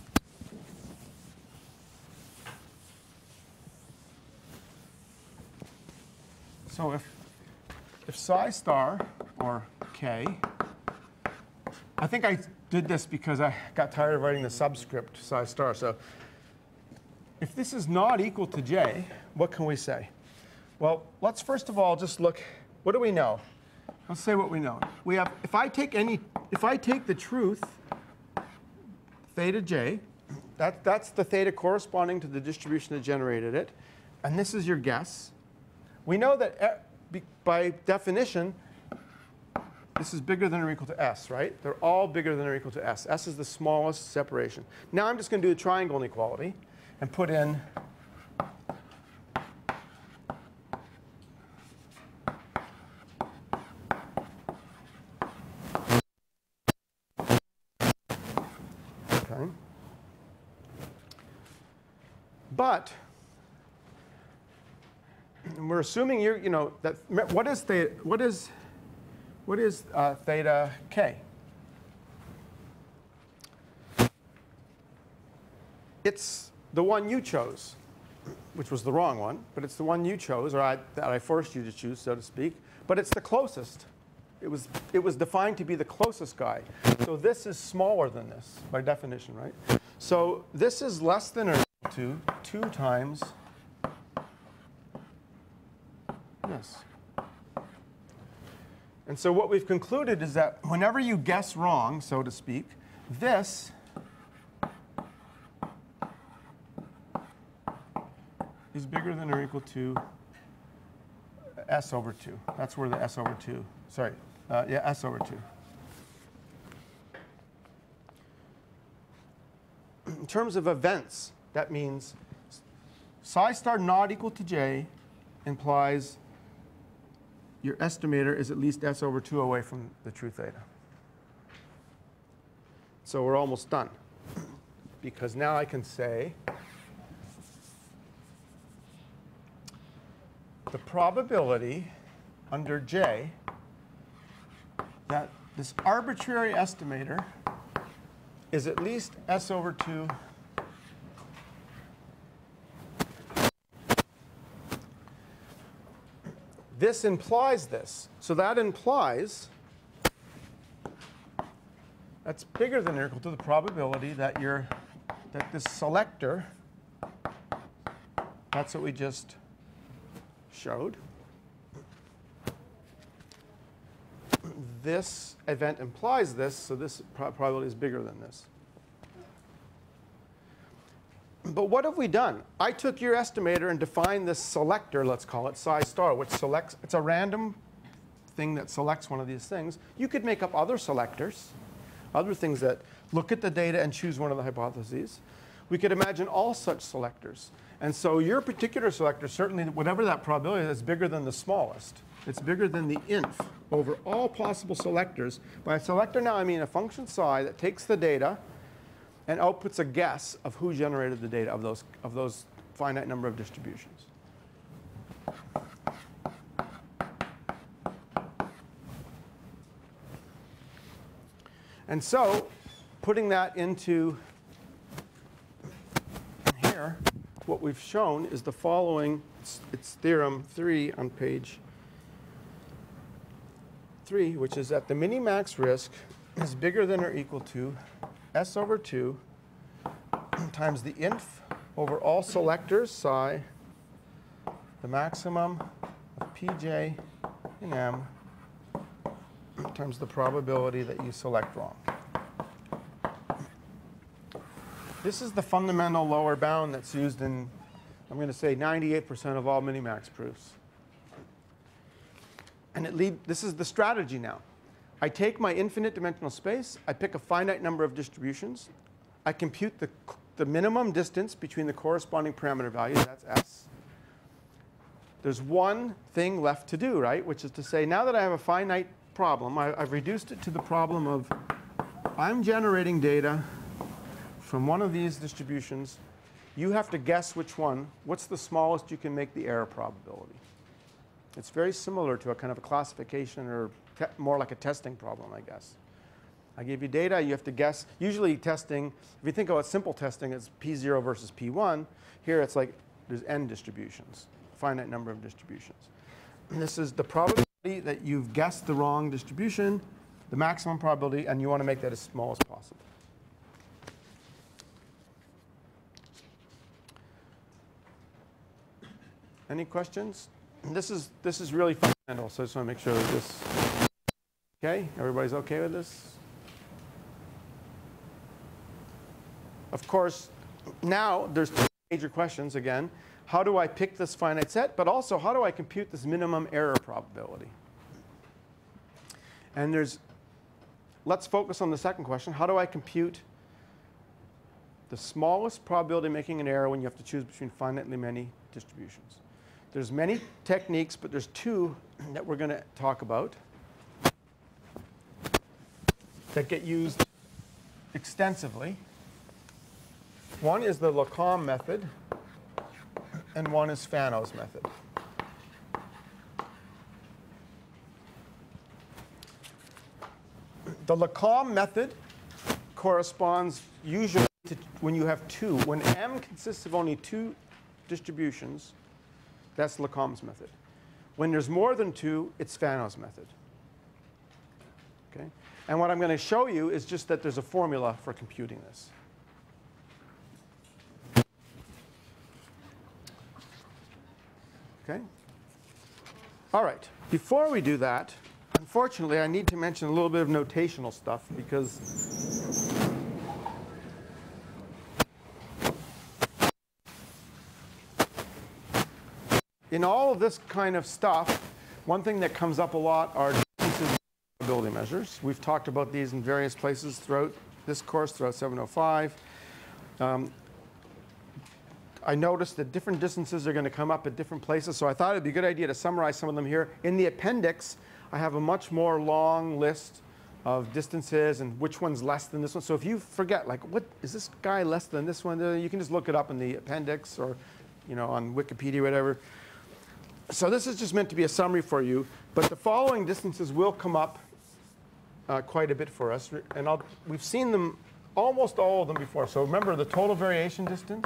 so if psi star, or k, I think I did this because I got tired of writing the subscript psi star. So if this is not equal to j, what can we say? Well, let's first of all just look, what do we know? Let's say what we know. We have, if I take the truth, theta j, that's the theta corresponding to the distribution that generated it, and this is your guess. We know that by definition, this is bigger than or equal to s, right? They're all bigger than or equal to s. S is the smallest separation. Now I'm just going to do the triangle inequality and put in fine. But we're assuming you know that what is theta k? It's the one you chose, which was the wrong one, but it's the one you chose, or that I forced you to choose, so to speak. But it's the closest. It was defined to be the closest guy. So this is smaller than this by definition, right? So this is less than or equal to 2 times this. And so what we've concluded is that whenever you guess wrong, so to speak, this is bigger than or equal to s over 2. That's where the s over 2, sorry, yeah, s over 2. In terms of events, that means psi star not equal to j implies your estimator is at least s over 2 away from the true theta. So we're almost done, because now I can say the probability under j that this arbitrary estimator is at least s over 2 this implies this. So that implies that's bigger than or equal to the probability that this selector, that's what we just showed. This event implies this, so this probability is bigger than this. But what have we done? I took your estimator and defined this selector, let's call it psi star, which selects, it's a random thing that selects one of these things. You could make up other selectors, other things that look at the data and choose one of the hypotheses. We could imagine all such selectors. And so your particular selector, certainly whatever that probability is bigger than the smallest. It's bigger than the inf over all possible selectors. By a selector now, I mean a function psi that takes the data and outputs a guess of who generated the data of those finite number of distributions. And so putting that into here, what we've shown is the following. It's theorem 3 on page 3, which is that the minimax risk is bigger than or equal to s over 2 times the inf over all selectors psi, the maximum of pj in m times the probability that you select wrong. This is the fundamental lower bound that's used in, I'm going to say, 98% of all minimax proofs. And this is the strategy now. I take my infinite dimensional space, I pick a finite number of distributions, I compute the minimum distance between the corresponding parameter values, that's s. There's one thing left to do, right? Which is to say, now that I have a finite problem, I've reduced it to the problem of I'm generating data from one of these distributions. You have to guess which one. What's the smallest you can make the error probability? It's very similar to a kind of a classification or more like a testing problem, I guess. I give you data, you have to guess. Usually testing, if you think about simple testing, it's P0 versus P1. Here it's like there's n distributions, finite number of distributions. And this is the probability that you've guessed the wrong distribution, the maximum probability, and you want to make that as small as possible. Any questions? This is really fundamental, so I just want to make sure that this, okay? Everybody's okay with this? Of course, now there's two major questions again. How do I pick this finite set? But also, how do I compute this minimum error probability? And let's focus on the second question. How do I compute the smallest probability of making an error when you have to choose between finitely many distributions? There's many techniques, but there's two that we're going to talk about that get used extensively. One is the Lacombe method, and one is Fano's method. The Lacombe method corresponds usually to when you have two. When M consists of only two distributions, that's Lacombe's method. When there's more than two, it's Fano's method. Okay? And what I'm going to show you is just that there's a formula for computing this. Okay? All right. Before we do that, unfortunately, I need to mention a little bit of notational stuff because in all of this kind of stuff, one thing that comes up a lot are distances and probability measures. We've talked about these in various places throughout this course, throughout 705. I noticed that different distances are going to come up at different places, so I thought it would be a good idea to summarize some of them here. In the appendix, I have a much more long list of distances and which one's less than this one. So if you forget, like, what is this guy less than this one? You can just look it up in the appendix or, you know, on Wikipedia or whatever. So this is just meant to be a summary for you, but the following distances will come up quite a bit for us, and we've seen them, almost all of them before. So remember the total variation distance.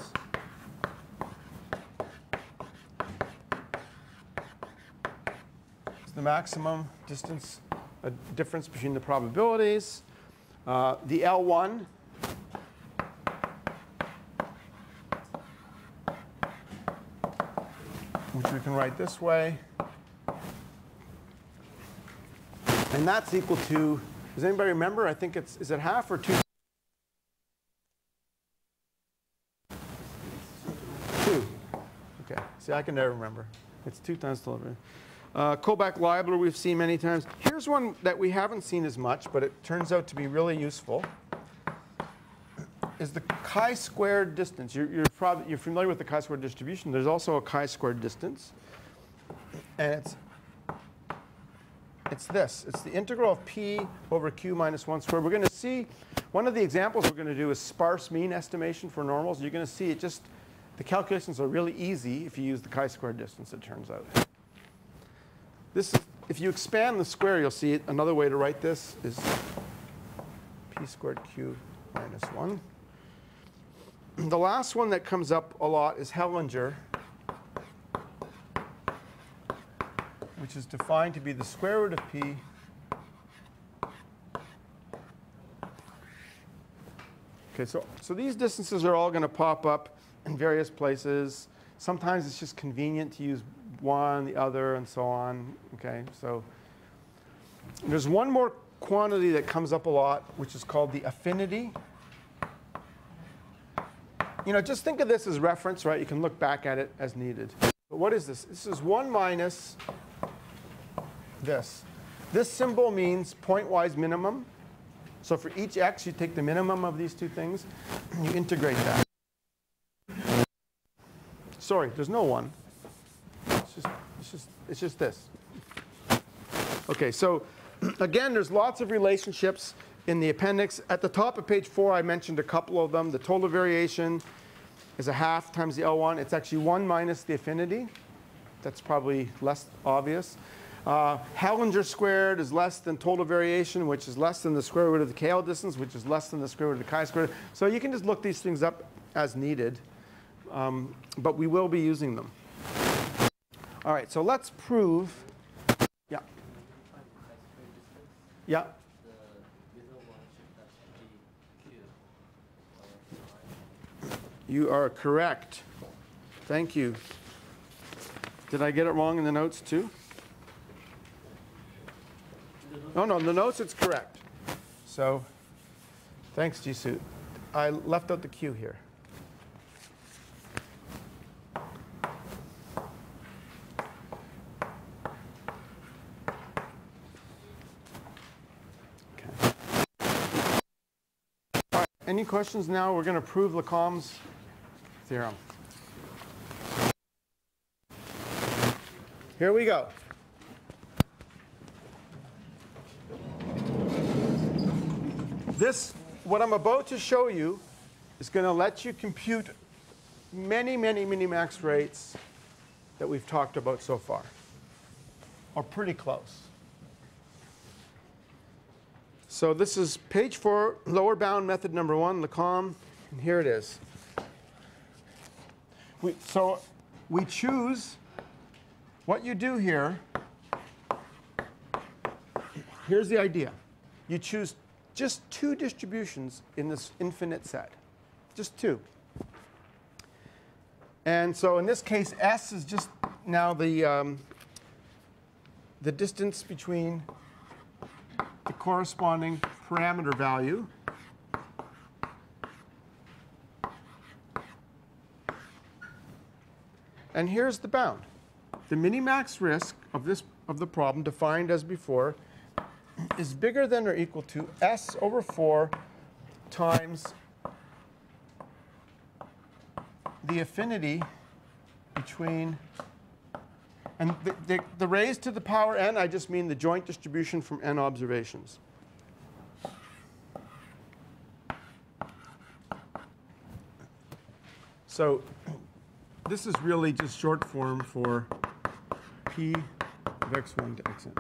The maximum distance difference between the probabilities. The L1, which we can write this way. And that's equal to, does anybody remember? I think it's, is it half or 2? 2. Okay. See, I can never remember. It's 2 times 12. Kullback-Leibler we've seen many times. Here's one that we haven't seen as much, but it turns out to be really useful, is the chi-squared distance. You're familiar with the chi-squared distribution. There's also a chi-squared distance. And it's this. It's the integral of p over q minus 1 squared. We're going to see, one of the examples we're going to do is sparse mean estimation for normals. You're going to see it just, the calculations are really easy if you use the chi-squared distance, it turns out. This is, if you expand the square, you'll see it. Another way to write this is p squared q minus 1. The last one that comes up a lot is Hellinger, which is defined to be the square root of p Okay, so these distances are all going to pop up in various places. Sometimes it's just convenient to use one, the other, and so on. Okay, so there's one more quantity that comes up a lot, which is called the affinity. You know, just think of this as reference, right? You can look back at it as needed. But what is this? This is 1 minus this. This symbol means pointwise minimum. So for each x, you take the minimum of these two things, and you integrate that. Sorry, there's no 1. It's just this. Okay, so again, there's lots of relationships in the appendix. At the top of page 4, I mentioned a couple of them. The total variation is a half times the L1. It's actually 1 minus the affinity. That's probably less obvious. Hellinger squared is less than total variation, which is less than the square root of the KL distance, which is less than the square root of the chi-squared. So you can just look these things up as needed. But we will be using them. All right, so let's prove. Yeah. Yeah. You are correct. Thank you. Did I get it wrong in the notes too? Oh, no, in the notes it's correct. So thanks, Jisoo. I left out the Q here. Any questions now? We're going to prove Lacombe's theorem. Here we go. This, what I'm about to show you, is going to let you compute many, many minimax rates that we've talked about so far, or pretty close. So this is page 4, lower bound method number 1, Lacombe, and here it is. So we choose what you do here. Here's the idea. You choose just 2 distributions in this infinite set, just 2. And so in this case, S is just now the distance between the corresponding parameter value. And here's the bound. The minimax risk of the problem, defined as before, is bigger than or equal to S over 4 times the affinity between, and the raised to the power n, I just mean the joint distribution from n observations. So this is really just short form for P of x1 to xn.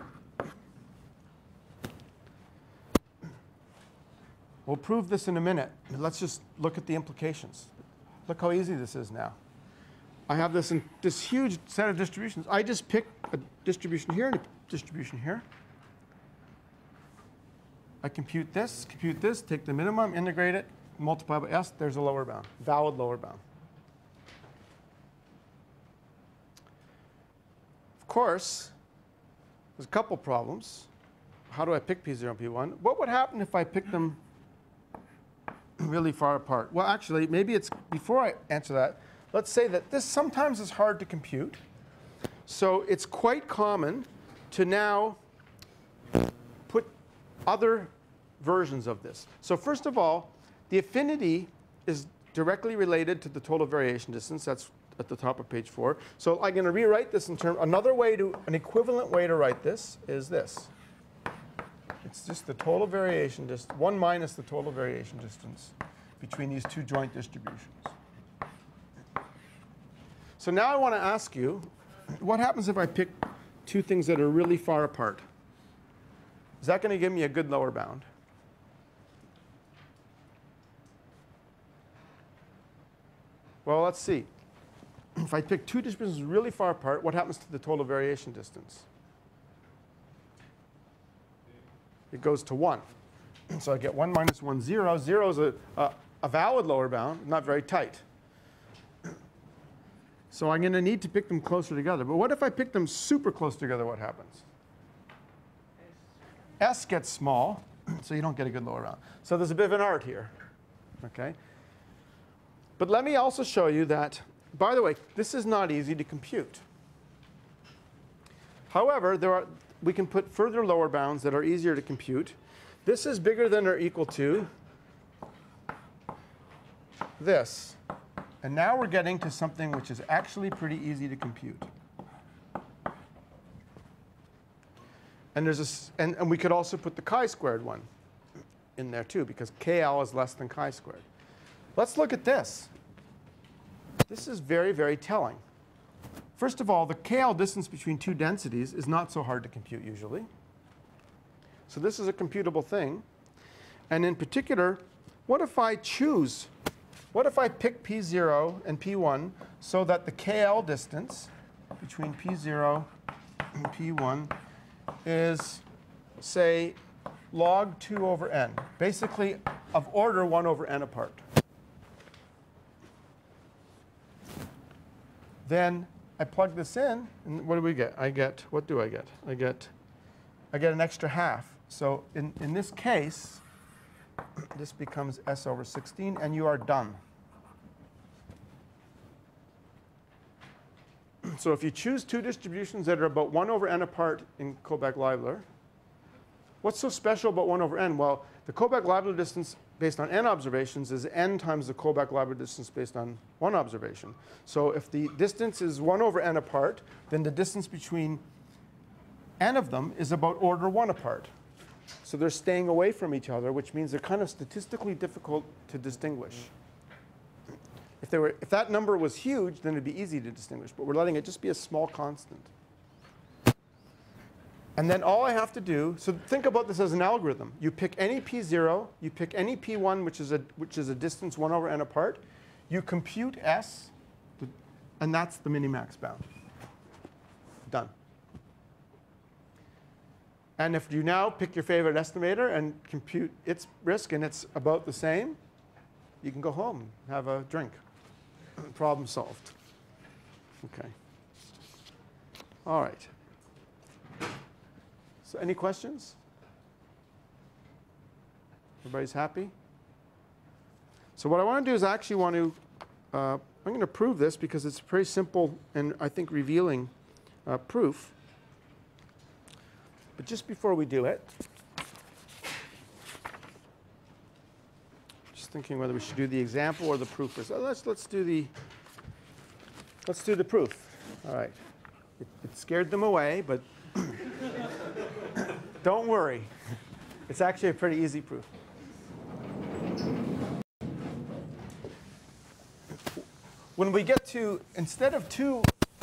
We'll prove this in a minute. Let's just look at the implications. Look how easy this is now. I have this huge set of distributions. I just pick a distribution here and a distribution here. I compute this, take the minimum, integrate it, multiply by S. There's a lower bound, valid lower bound. Of course, there's a couple problems. How do I pick P0 and P1? What would happen if I picked them really far apart? Well, actually, maybe it's before I answer that, let's say that this sometimes is hard to compute. So it's quite common to now put other versions of this. So first of all, the affinity is directly related to the total variation distance. That's at the top of page 4. So I'm going to rewrite this in terms, an equivalent way to write this is this. It's just the total variation distance, 1 minus the total variation distance between these 2 joint distributions. So now I want to ask you, what happens if I pick 2 things that are really far apart? Is that going to give me a good lower bound? Well, let's see. If I pick 2 distributions really far apart, what happens to the total variation distance? It goes to 1. So I get 1 minus 1, 0. 0 is a valid lower bound, not very tight. So I'm going to need to pick them closer together. But what if I pick them super close together? What happens? S gets small, so you don't get a good lower bound. So there's a bit of an art here. Okay? But let me also show you that, by the way, this is not easy to compute. However, we can put further lower bounds that are easier to compute. This is bigger than or equal to this. And now we're getting to something which is actually pretty easy to compute. And and we could also put the chi-squared one in there too, because KL is less than chi-squared. Let's look at this. This is very, very telling. First of all, the KL distance between 2 densities is not so hard to compute usually. So this is a computable thing. And in particular, what if I pick P0 and P1 so that the KL distance between P0 and P1 is, say, log 2 over n, basically of order 1 over n apart. Then I plug this in, and what do we get? What do I get? I get an extra half. So in this case, this becomes S over 16, and you are done. So if you choose 2 distributions that are about 1 over n apart in Kohlberg-Leibler, what's so special about 1 over n? Well, the Kohlberg-Leibler distance based on n observations is n times the Kohlberg-Leibler distance based on 1 observation. So if the distance is 1 over n apart, then the distance between n of them is about order 1 apart. So they're staying away from each other, which means they're kind of statistically difficult to distinguish. If that number was huge, then it'd be easy to distinguish. But we're letting it just be a small constant. And then all I have to do, so think about this as an algorithm. You pick any p0, you pick any p1, which is a distance 1 over n apart. You compute s, and that's the minimax bound. Done. And if you now pick your favorite estimator and compute its risk, and it's about the same, you can go home and have a drink. Problem solved. OK. All right. So any questions? Everybody's happy? So what I want to do is I actually want to, I'm going to prove this because it's a very simple and I think revealing proof. But just before we do it, just thinking whether we should do the example or the proof first. Let's do the proof. All right. It scared them away, but don't worry. It's actually a pretty easy proof. When we get to, instead of two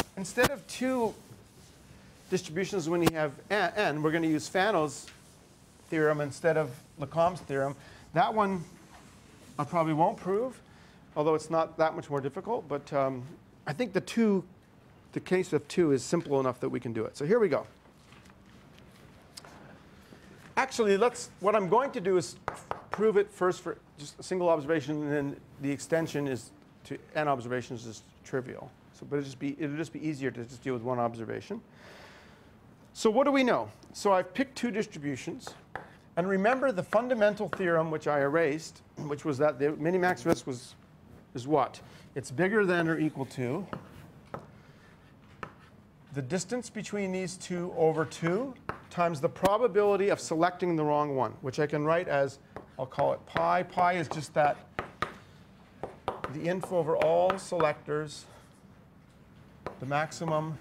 distributions when you have n, we're going to use Fano's theorem instead of Lecombe's theorem. That one I probably won't prove, although it's not that much more difficult. But I think the case of 2 is simple enough that we can do it. So here we go. Actually, what I'm going to do is prove it first for just a single observation, and then the extension is to n observations is trivial. So, but it'll just be easier to just deal with one observation. So what do we know? So I've picked 2 distributions. And remember the fundamental theorem, which I erased, which was that the minimax risk is what? It's bigger than or equal to the distance between these two over 2 times the probability of selecting the wrong one, which I can write as, I'll call it pi. Pi is just that, the inf over all selectors, the maximum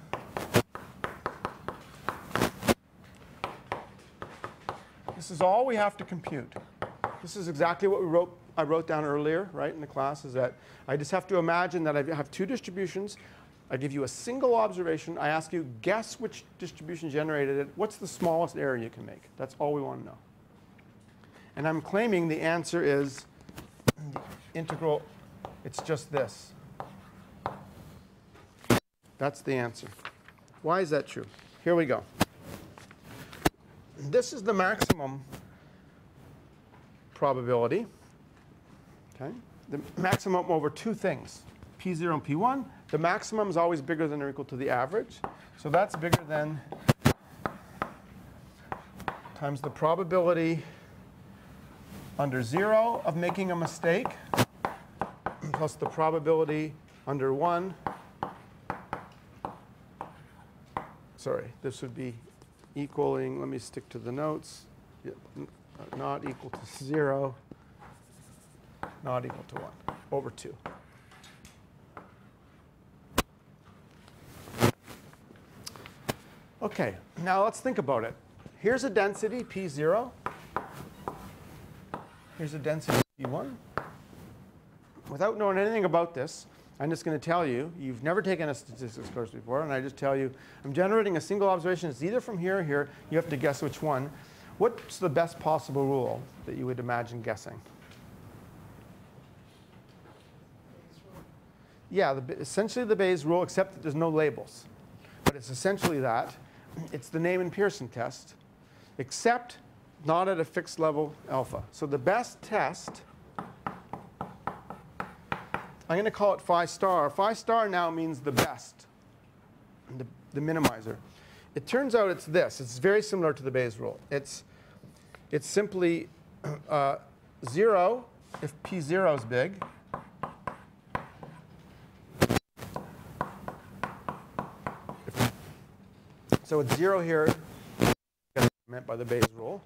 this is all we have to compute. This is exactly what I wrote down earlier, right, in the class, is that I just have to imagine that I have 2 distributions. I give you a single observation. I ask you, guess which distribution generated it. What's the smallest error you can make? That's all we want to know. And I'm claiming the answer is the integral. It's just this. That's the answer. Why is that true? Here we go. This is the maximum probability. Okay? The maximum over 2 things, p0 and p1. The maximum is always bigger than or equal to the average. So that's bigger than times the probability under 0 of making a mistake plus the probability under 1. Sorry, this would be equaling, let me stick to the notes, not equal to 0, not equal to 1, over 2. OK, now let's think about it. Here's a density, p0. Here's a density, p1. Without knowing anything about this, I'm just going to tell you, you've never taken a statistics course before, and I just tell you, I'm generating a single observation. It's either from here or here. You have to guess which one. What's the best possible rule that you would imagine guessing? Yeah, essentially the Bayes rule, except that there's no labels. But it's essentially that. It's the Neyman Pearson test, except not at a fixed level alpha. So the best test, I'm going to call it phi star. Phi star now means the best, the minimizer. It turns out it's this. It's very similar to the Bayes rule. It's simply 0 if p0 is big. So it's 0 here, meant by the Bayes rule.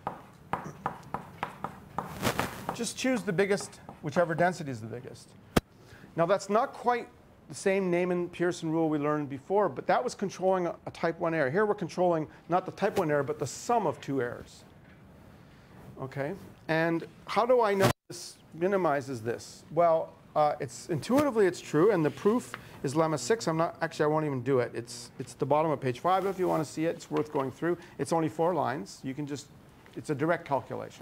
Just choose the biggest, whichever density is the biggest. Now that's not quite the same Neyman-Pearson rule we learned before, but that was controlling a type 1 error. Here we're controlling not the type 1 error, but the sum of 2 errors. OK? And how do I know this minimizes this? Well, It's intuitively it's true, and the proof is lemma 6. I won't even do it. It's the bottom of page 5 if you want to see it. It's worth going through. It's only 4 lines. You can just, it's a direct calculation.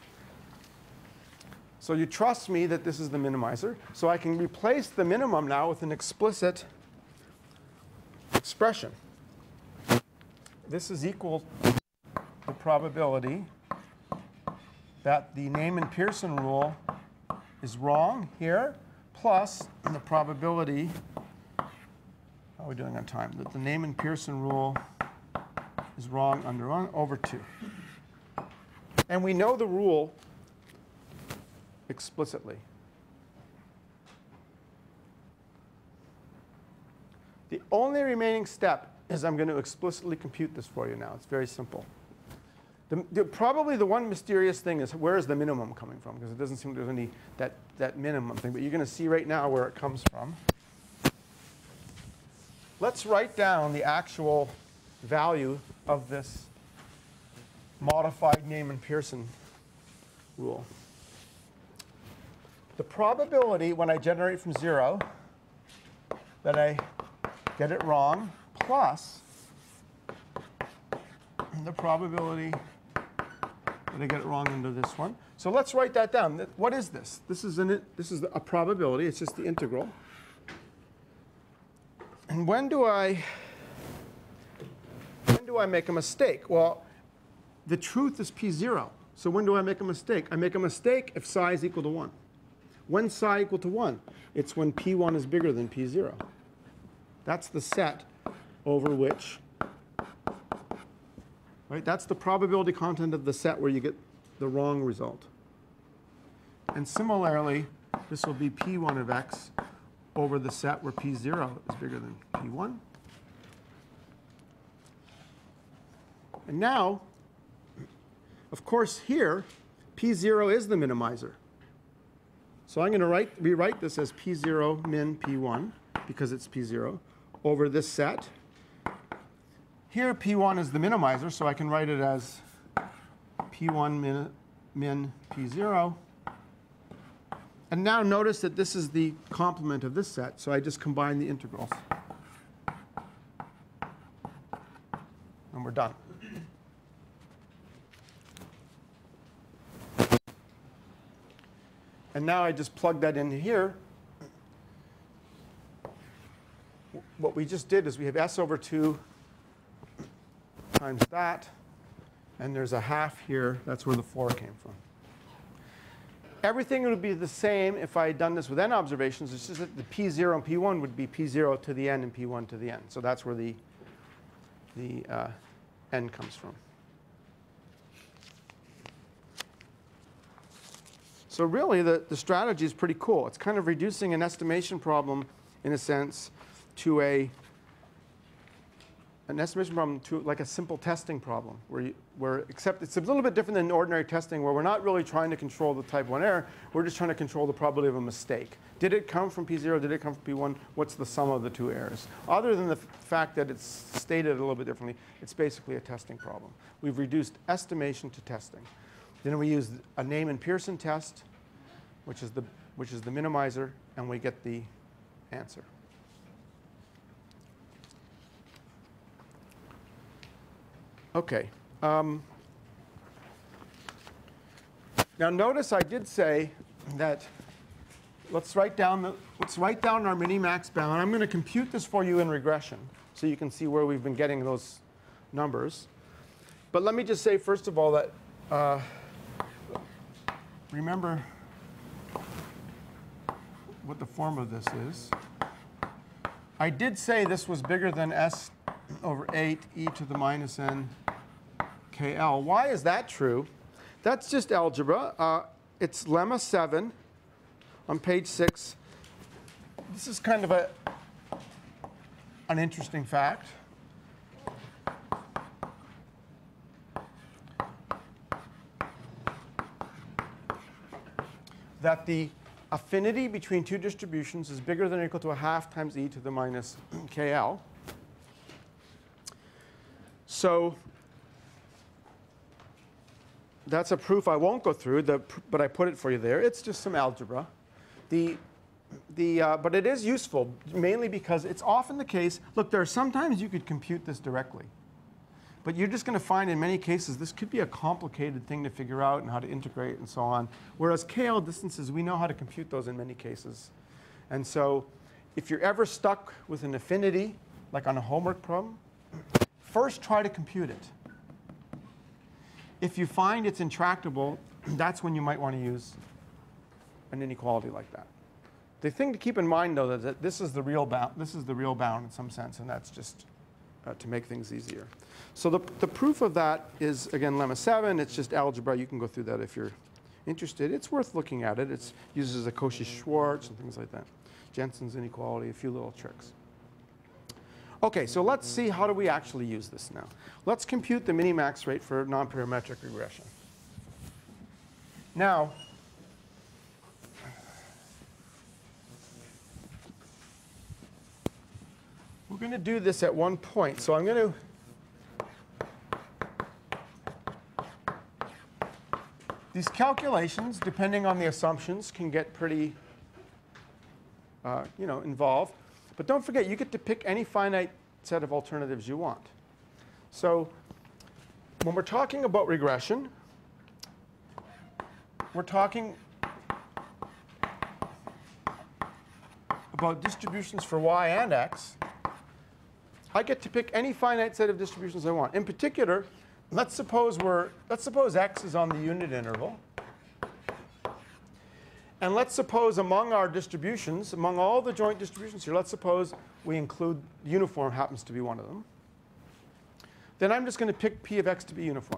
So you trust me that this is the minimizer. So I can replace the minimum now with an explicit expression. This is equal to the probability that the Neyman-Pearson rule is wrong here, plus the probability, how are we doing on time, that the Neyman-Pearson rule is wrong under 1 over 2. And we know the rule explicitly. The only remaining step is I'm going to explicitly compute this for you now. It's very simple. Probably the one mysterious thing is where is the minimum coming from? Because it doesn't seem there's any that minimum thing. But you're going to see right now where it comes from. Let's write down the actual value of this modified Neyman-Pearson rule. The probability when I generate from 0 that I get it wrong plus the probability that I get it wrong under this one. So let's write that down. What is this? This is a probability. It's just the integral. And when do I make a mistake? Well, the truth is p0. So when do I make a mistake? I make a mistake if psi is equal to 1. When psi equal to 1? It's when p1 is bigger than p0. That's the set over which, right? That's the probability content of the set where you get the wrong result. And similarly, this will be p1 of x over the set where p0 is bigger than p1. And now, of course, here, p0 is the minimizer. So I'm going to rewrite this as p0 min p1, because it's p0, over this set. Here, p1 is the minimizer, so I can write it as p1 min p0. And now notice that this is the complement of this set, so I just combine the integrals. And we're done. And now I just plug that in here. What we just did is we have s over 2 times that, and there's a half here. That's where the 4 came from. Everything would be the same if I had done this with n observations. It's just that the p0 and p1 would be p0 to the n and p1 to the n. So that's where the n comes from. So really, the strategy is pretty cool. It's kind of reducing an estimation problem, in a sense, to an estimation problem to like a simple testing problem, except it's a little bit different than ordinary testing, where we're not really trying to control the type 1 error. We're just trying to control the probability of a mistake. Did it come from p0? Did it come from p1? What's the sum of the 2 errors? Other than the fact that it's stated a little bit differently, it's basically a testing problem. We've reduced estimation to testing. Then we use a Neyman-Pearson test, which is the minimizer, and we get the answer. Okay. Now notice I did say that let's write down our mini-max bound. I'm going to compute this for you in regression, so you can see where we've been getting those numbers. But let me just say first of all that remember what the form of this is. I did say this was bigger than s over 8 e to the minus n kl. Why is that true? That's just algebra. It's lemma 7 on page 6. This is kind of an interesting fact. That the affinity between two distributions is bigger than or equal to a half times e to the minus kl. So that's a proof I won't go through, but I put it for you there. It's just some algebra. The but it is useful, mainly because it's often the case. Look, there are sometimes you could compute this directly. But you're just going to find in many cases this could be a complicated thing to figure out and how to integrate and so on. Whereas KL distances, we know how to compute those in many cases. And so if you're ever stuck with an affinity, like on a homework problem, first try to compute it. If you find it's intractable, that's when you might want to use an inequality like that. The thing to keep in mind, though, is that this is the real bound. This is the real bound in some sense, and that's just to make things easier. So the proof of that is, again, lemma 7. It's just algebra. You can go through that if you're interested. It's worth looking at it. It uses a Cauchy-Schwarz and things like that. Jensen's inequality, a few little tricks. OK, so let's see how do we actually use this now. Let's compute the minimax rate for nonparametric regression. Now, we're going to do this at one point. So I'm going to these calculations, depending on the assumptions, can get pretty involved. But don't forget, you get to pick any finite set of alternatives you want. So when we're talking about regression, we're talking about distributions for y and x. I get to pick any finite set of distributions I want. In particular, let's suppose x is on the unit interval. And let's suppose among our distributions, among all the joint distributions here, let's suppose we include uniform happens to be one of them. Then I'm just going to pick p of x to be uniform.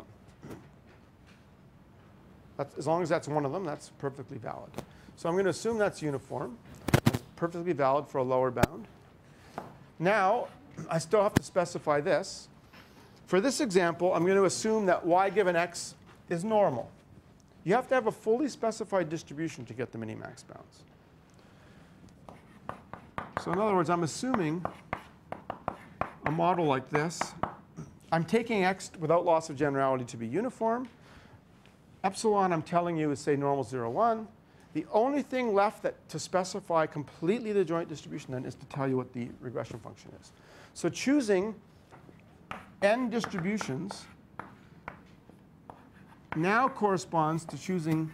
As long as that's one of them, that's perfectly valid. So I'm going to assume that's uniform. That's perfectly valid for a lower bound. Now, I still have to specify this. For this example, I'm going to assume that y given x is normal. You have to have a fully specified distribution to get the minimax bounds. So in other words, I'm assuming a model like this. I'm taking x without loss of generality to be uniform. Epsilon, I'm telling you, is, say, normal 0, 1. The only thing left to specify completely the joint distribution then is to tell you what the regression function is. So choosing n distributions now corresponds to choosing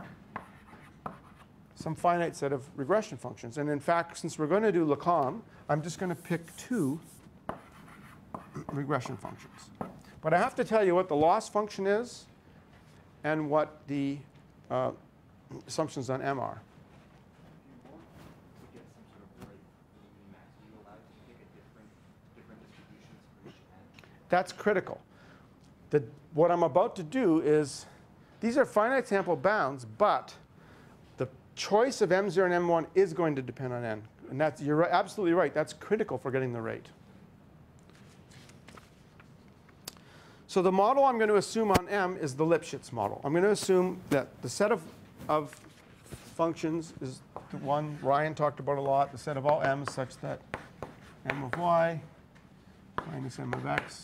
some finite set of regression functions. And in fact, since we're going to do LeCom, I'm just going to pick 2 regression functions. But I have to tell you what the loss function is and what the assumptions on M are. If you want to get some sort of rate for the minimax, are you allowed to pick a different distributions for each n? That's critical. What I'm about to do is, these are finite sample bounds, but the choice of M0 and M1 is going to depend on n. And you're absolutely right. That's critical for getting the rate. So the model I'm going to assume on M is the Lipschitz model. I'm going to assume that the set of functions is the one Ryan talked about a lot, the set of all m's such that m of y minus m of x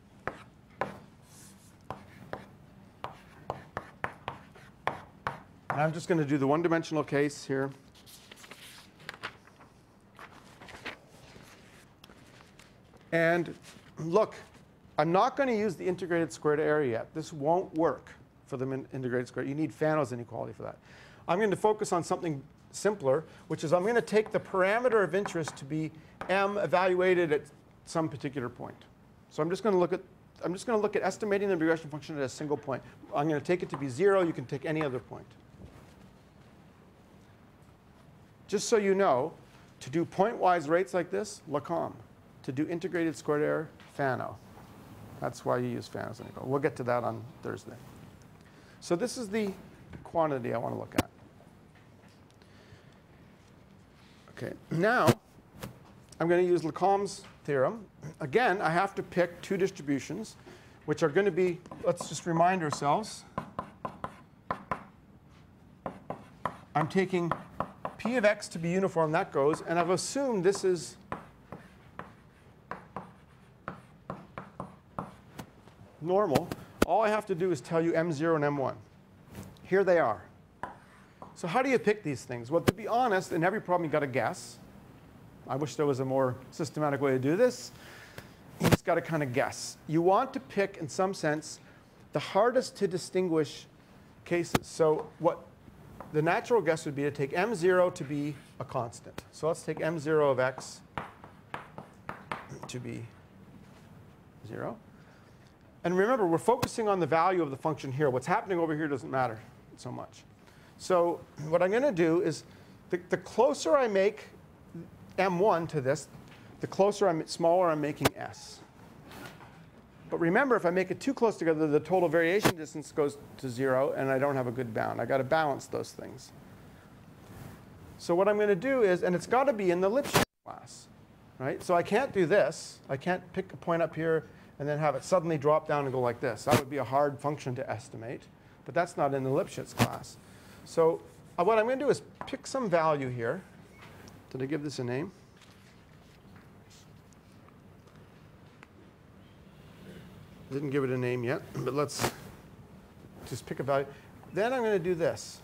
and I'm just going to do the one-dimensional case here. And look, I'm not going to use the integrated squared area yet. This won't work for the integrated squared. You need Fano's inequality for that. I'm going to focus on something simpler, which is I'm going to take the parameter of interest to be m evaluated at some particular point. So I'm just going to look at estimating the regression function at a single point. I'm going to take it to be 0. You can take any other point. Just so you know, to do point-wise rates like this, LeCom. To do integrated squared error, Fano. That's why you use Fano's inequality. We'll get to that on Thursday. So this is the quantity I want to look at. OK, now I'm going to use LeCom's theorem. Again, I have to pick 2 distributions, which are going to be, let's just remind ourselves. I'm taking p of x to be uniform, that goes, and I've assumed this is normal. All I have to do is tell you m0 and m1. Here they are. So how do you pick these things? Well, to be honest, in every problem you got to guess. I wish there was a more systematic way to do this. You just got to kind of guess. You want to pick, in some sense, the hardest to distinguish cases. So what the natural guess would be to take m0 to be a constant. So let's take m0 of x to be 0. And remember, we're focusing on the value of the function here. What's happening over here doesn't matter so much. So what I'm going to do is, the closer I make m1 to this, the smaller I'm making s. But remember, if I make it too close together, the total variation distance goes to 0, and I don't have a good bound. I've got to balance those things. So what I'm going to do is, and it's got to be in the Lipschitz class, right? So I can't do this. I can't pick a point up here and then have it suddenly drop down and go like this. That would be a hard function to estimate. But that's not in the Lipschitz class. So what I'm going to do is pick some value here. Did I give this a name? Didn't give it a name yet, but let's just pick a value. Then I'm going to do this.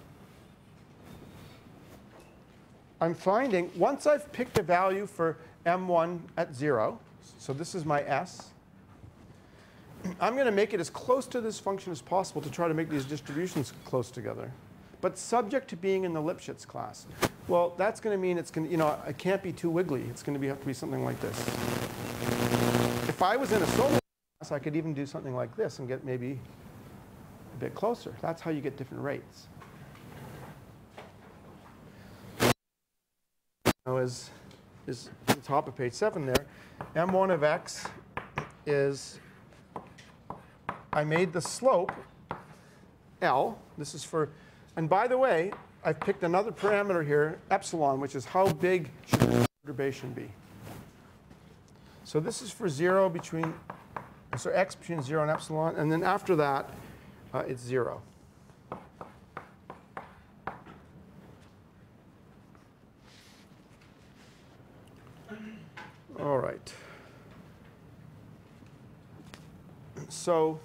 I'm finding, once I've picked a value for m1 at 0, so this is my s, I'm going to make it as close to this function as possible to try to make these distributions close together, but subject to being in the Lipschitz class. Well, that's going to mean it's going to, it can't be too wiggly. It's going to have to be something like this. If I was in a solo class, I could even do something like this and get maybe a bit closer. That's how you get different rates. Now is the top of page 7 there. m1 of x is, I made the slope L. This is for, and by the way, I've picked another parameter here, epsilon, which is how big should the perturbation be. So this is for 0 between, so x between 0 and epsilon, and then after that, it's 0. All right. So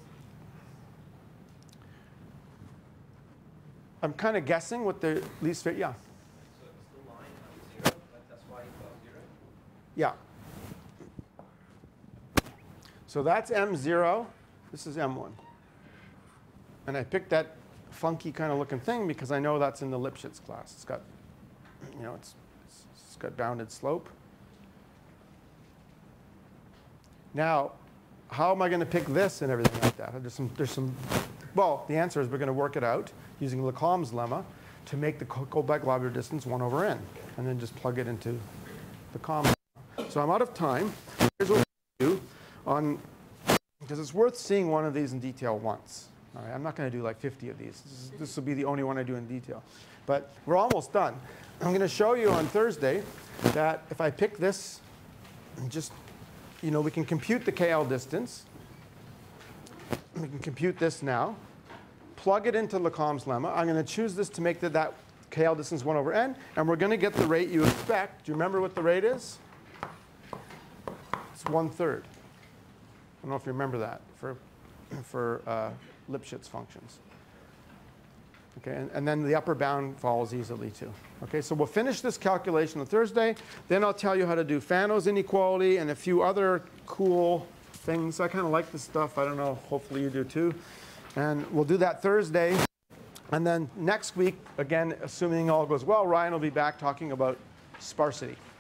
I'm kind of guessing what the least fit, yeah. So it's the line of 0, that's why it equals 0? Yeah. So that's m0. This is m1. And I picked that funky kind of looking thing because I know that's in the Lipschitz class. It's got, it's got bounded slope. Now, how am I going to pick this and everything like that? There's some, well, the answer is we're going to work it out using Lecombe's lemma to make the Goldbach-Glaser distance 1 over n, and then just plug it into the Lecombe. So I'm out of time. Here's what we'll do, because it's worth seeing one of these in detail once. All right, I'm not going to do like 50 of these. This will be the only one I do in detail. But we're almost done. I'm going to show you on Thursday that if I pick this, just, we can compute the KL distance. We can compute this now. Plug it into Lecombe's lemma. I'm going to choose this to make that KL distance 1 over n. And we're going to get the rate you expect. Do you remember what the rate is? It's 1/3. I don't know if you remember that for Lipschitz functions. Okay, and then the upper bound follows easily too. Okay, so we'll finish this calculation on Thursday. Then I'll tell you how to do Fano's inequality and a few other cool things. I kind of like this stuff. I don't know. Hopefully you do too. And we'll do that Thursday. And then next week, again, assuming all goes well, Ryan will be back talking about sparsity.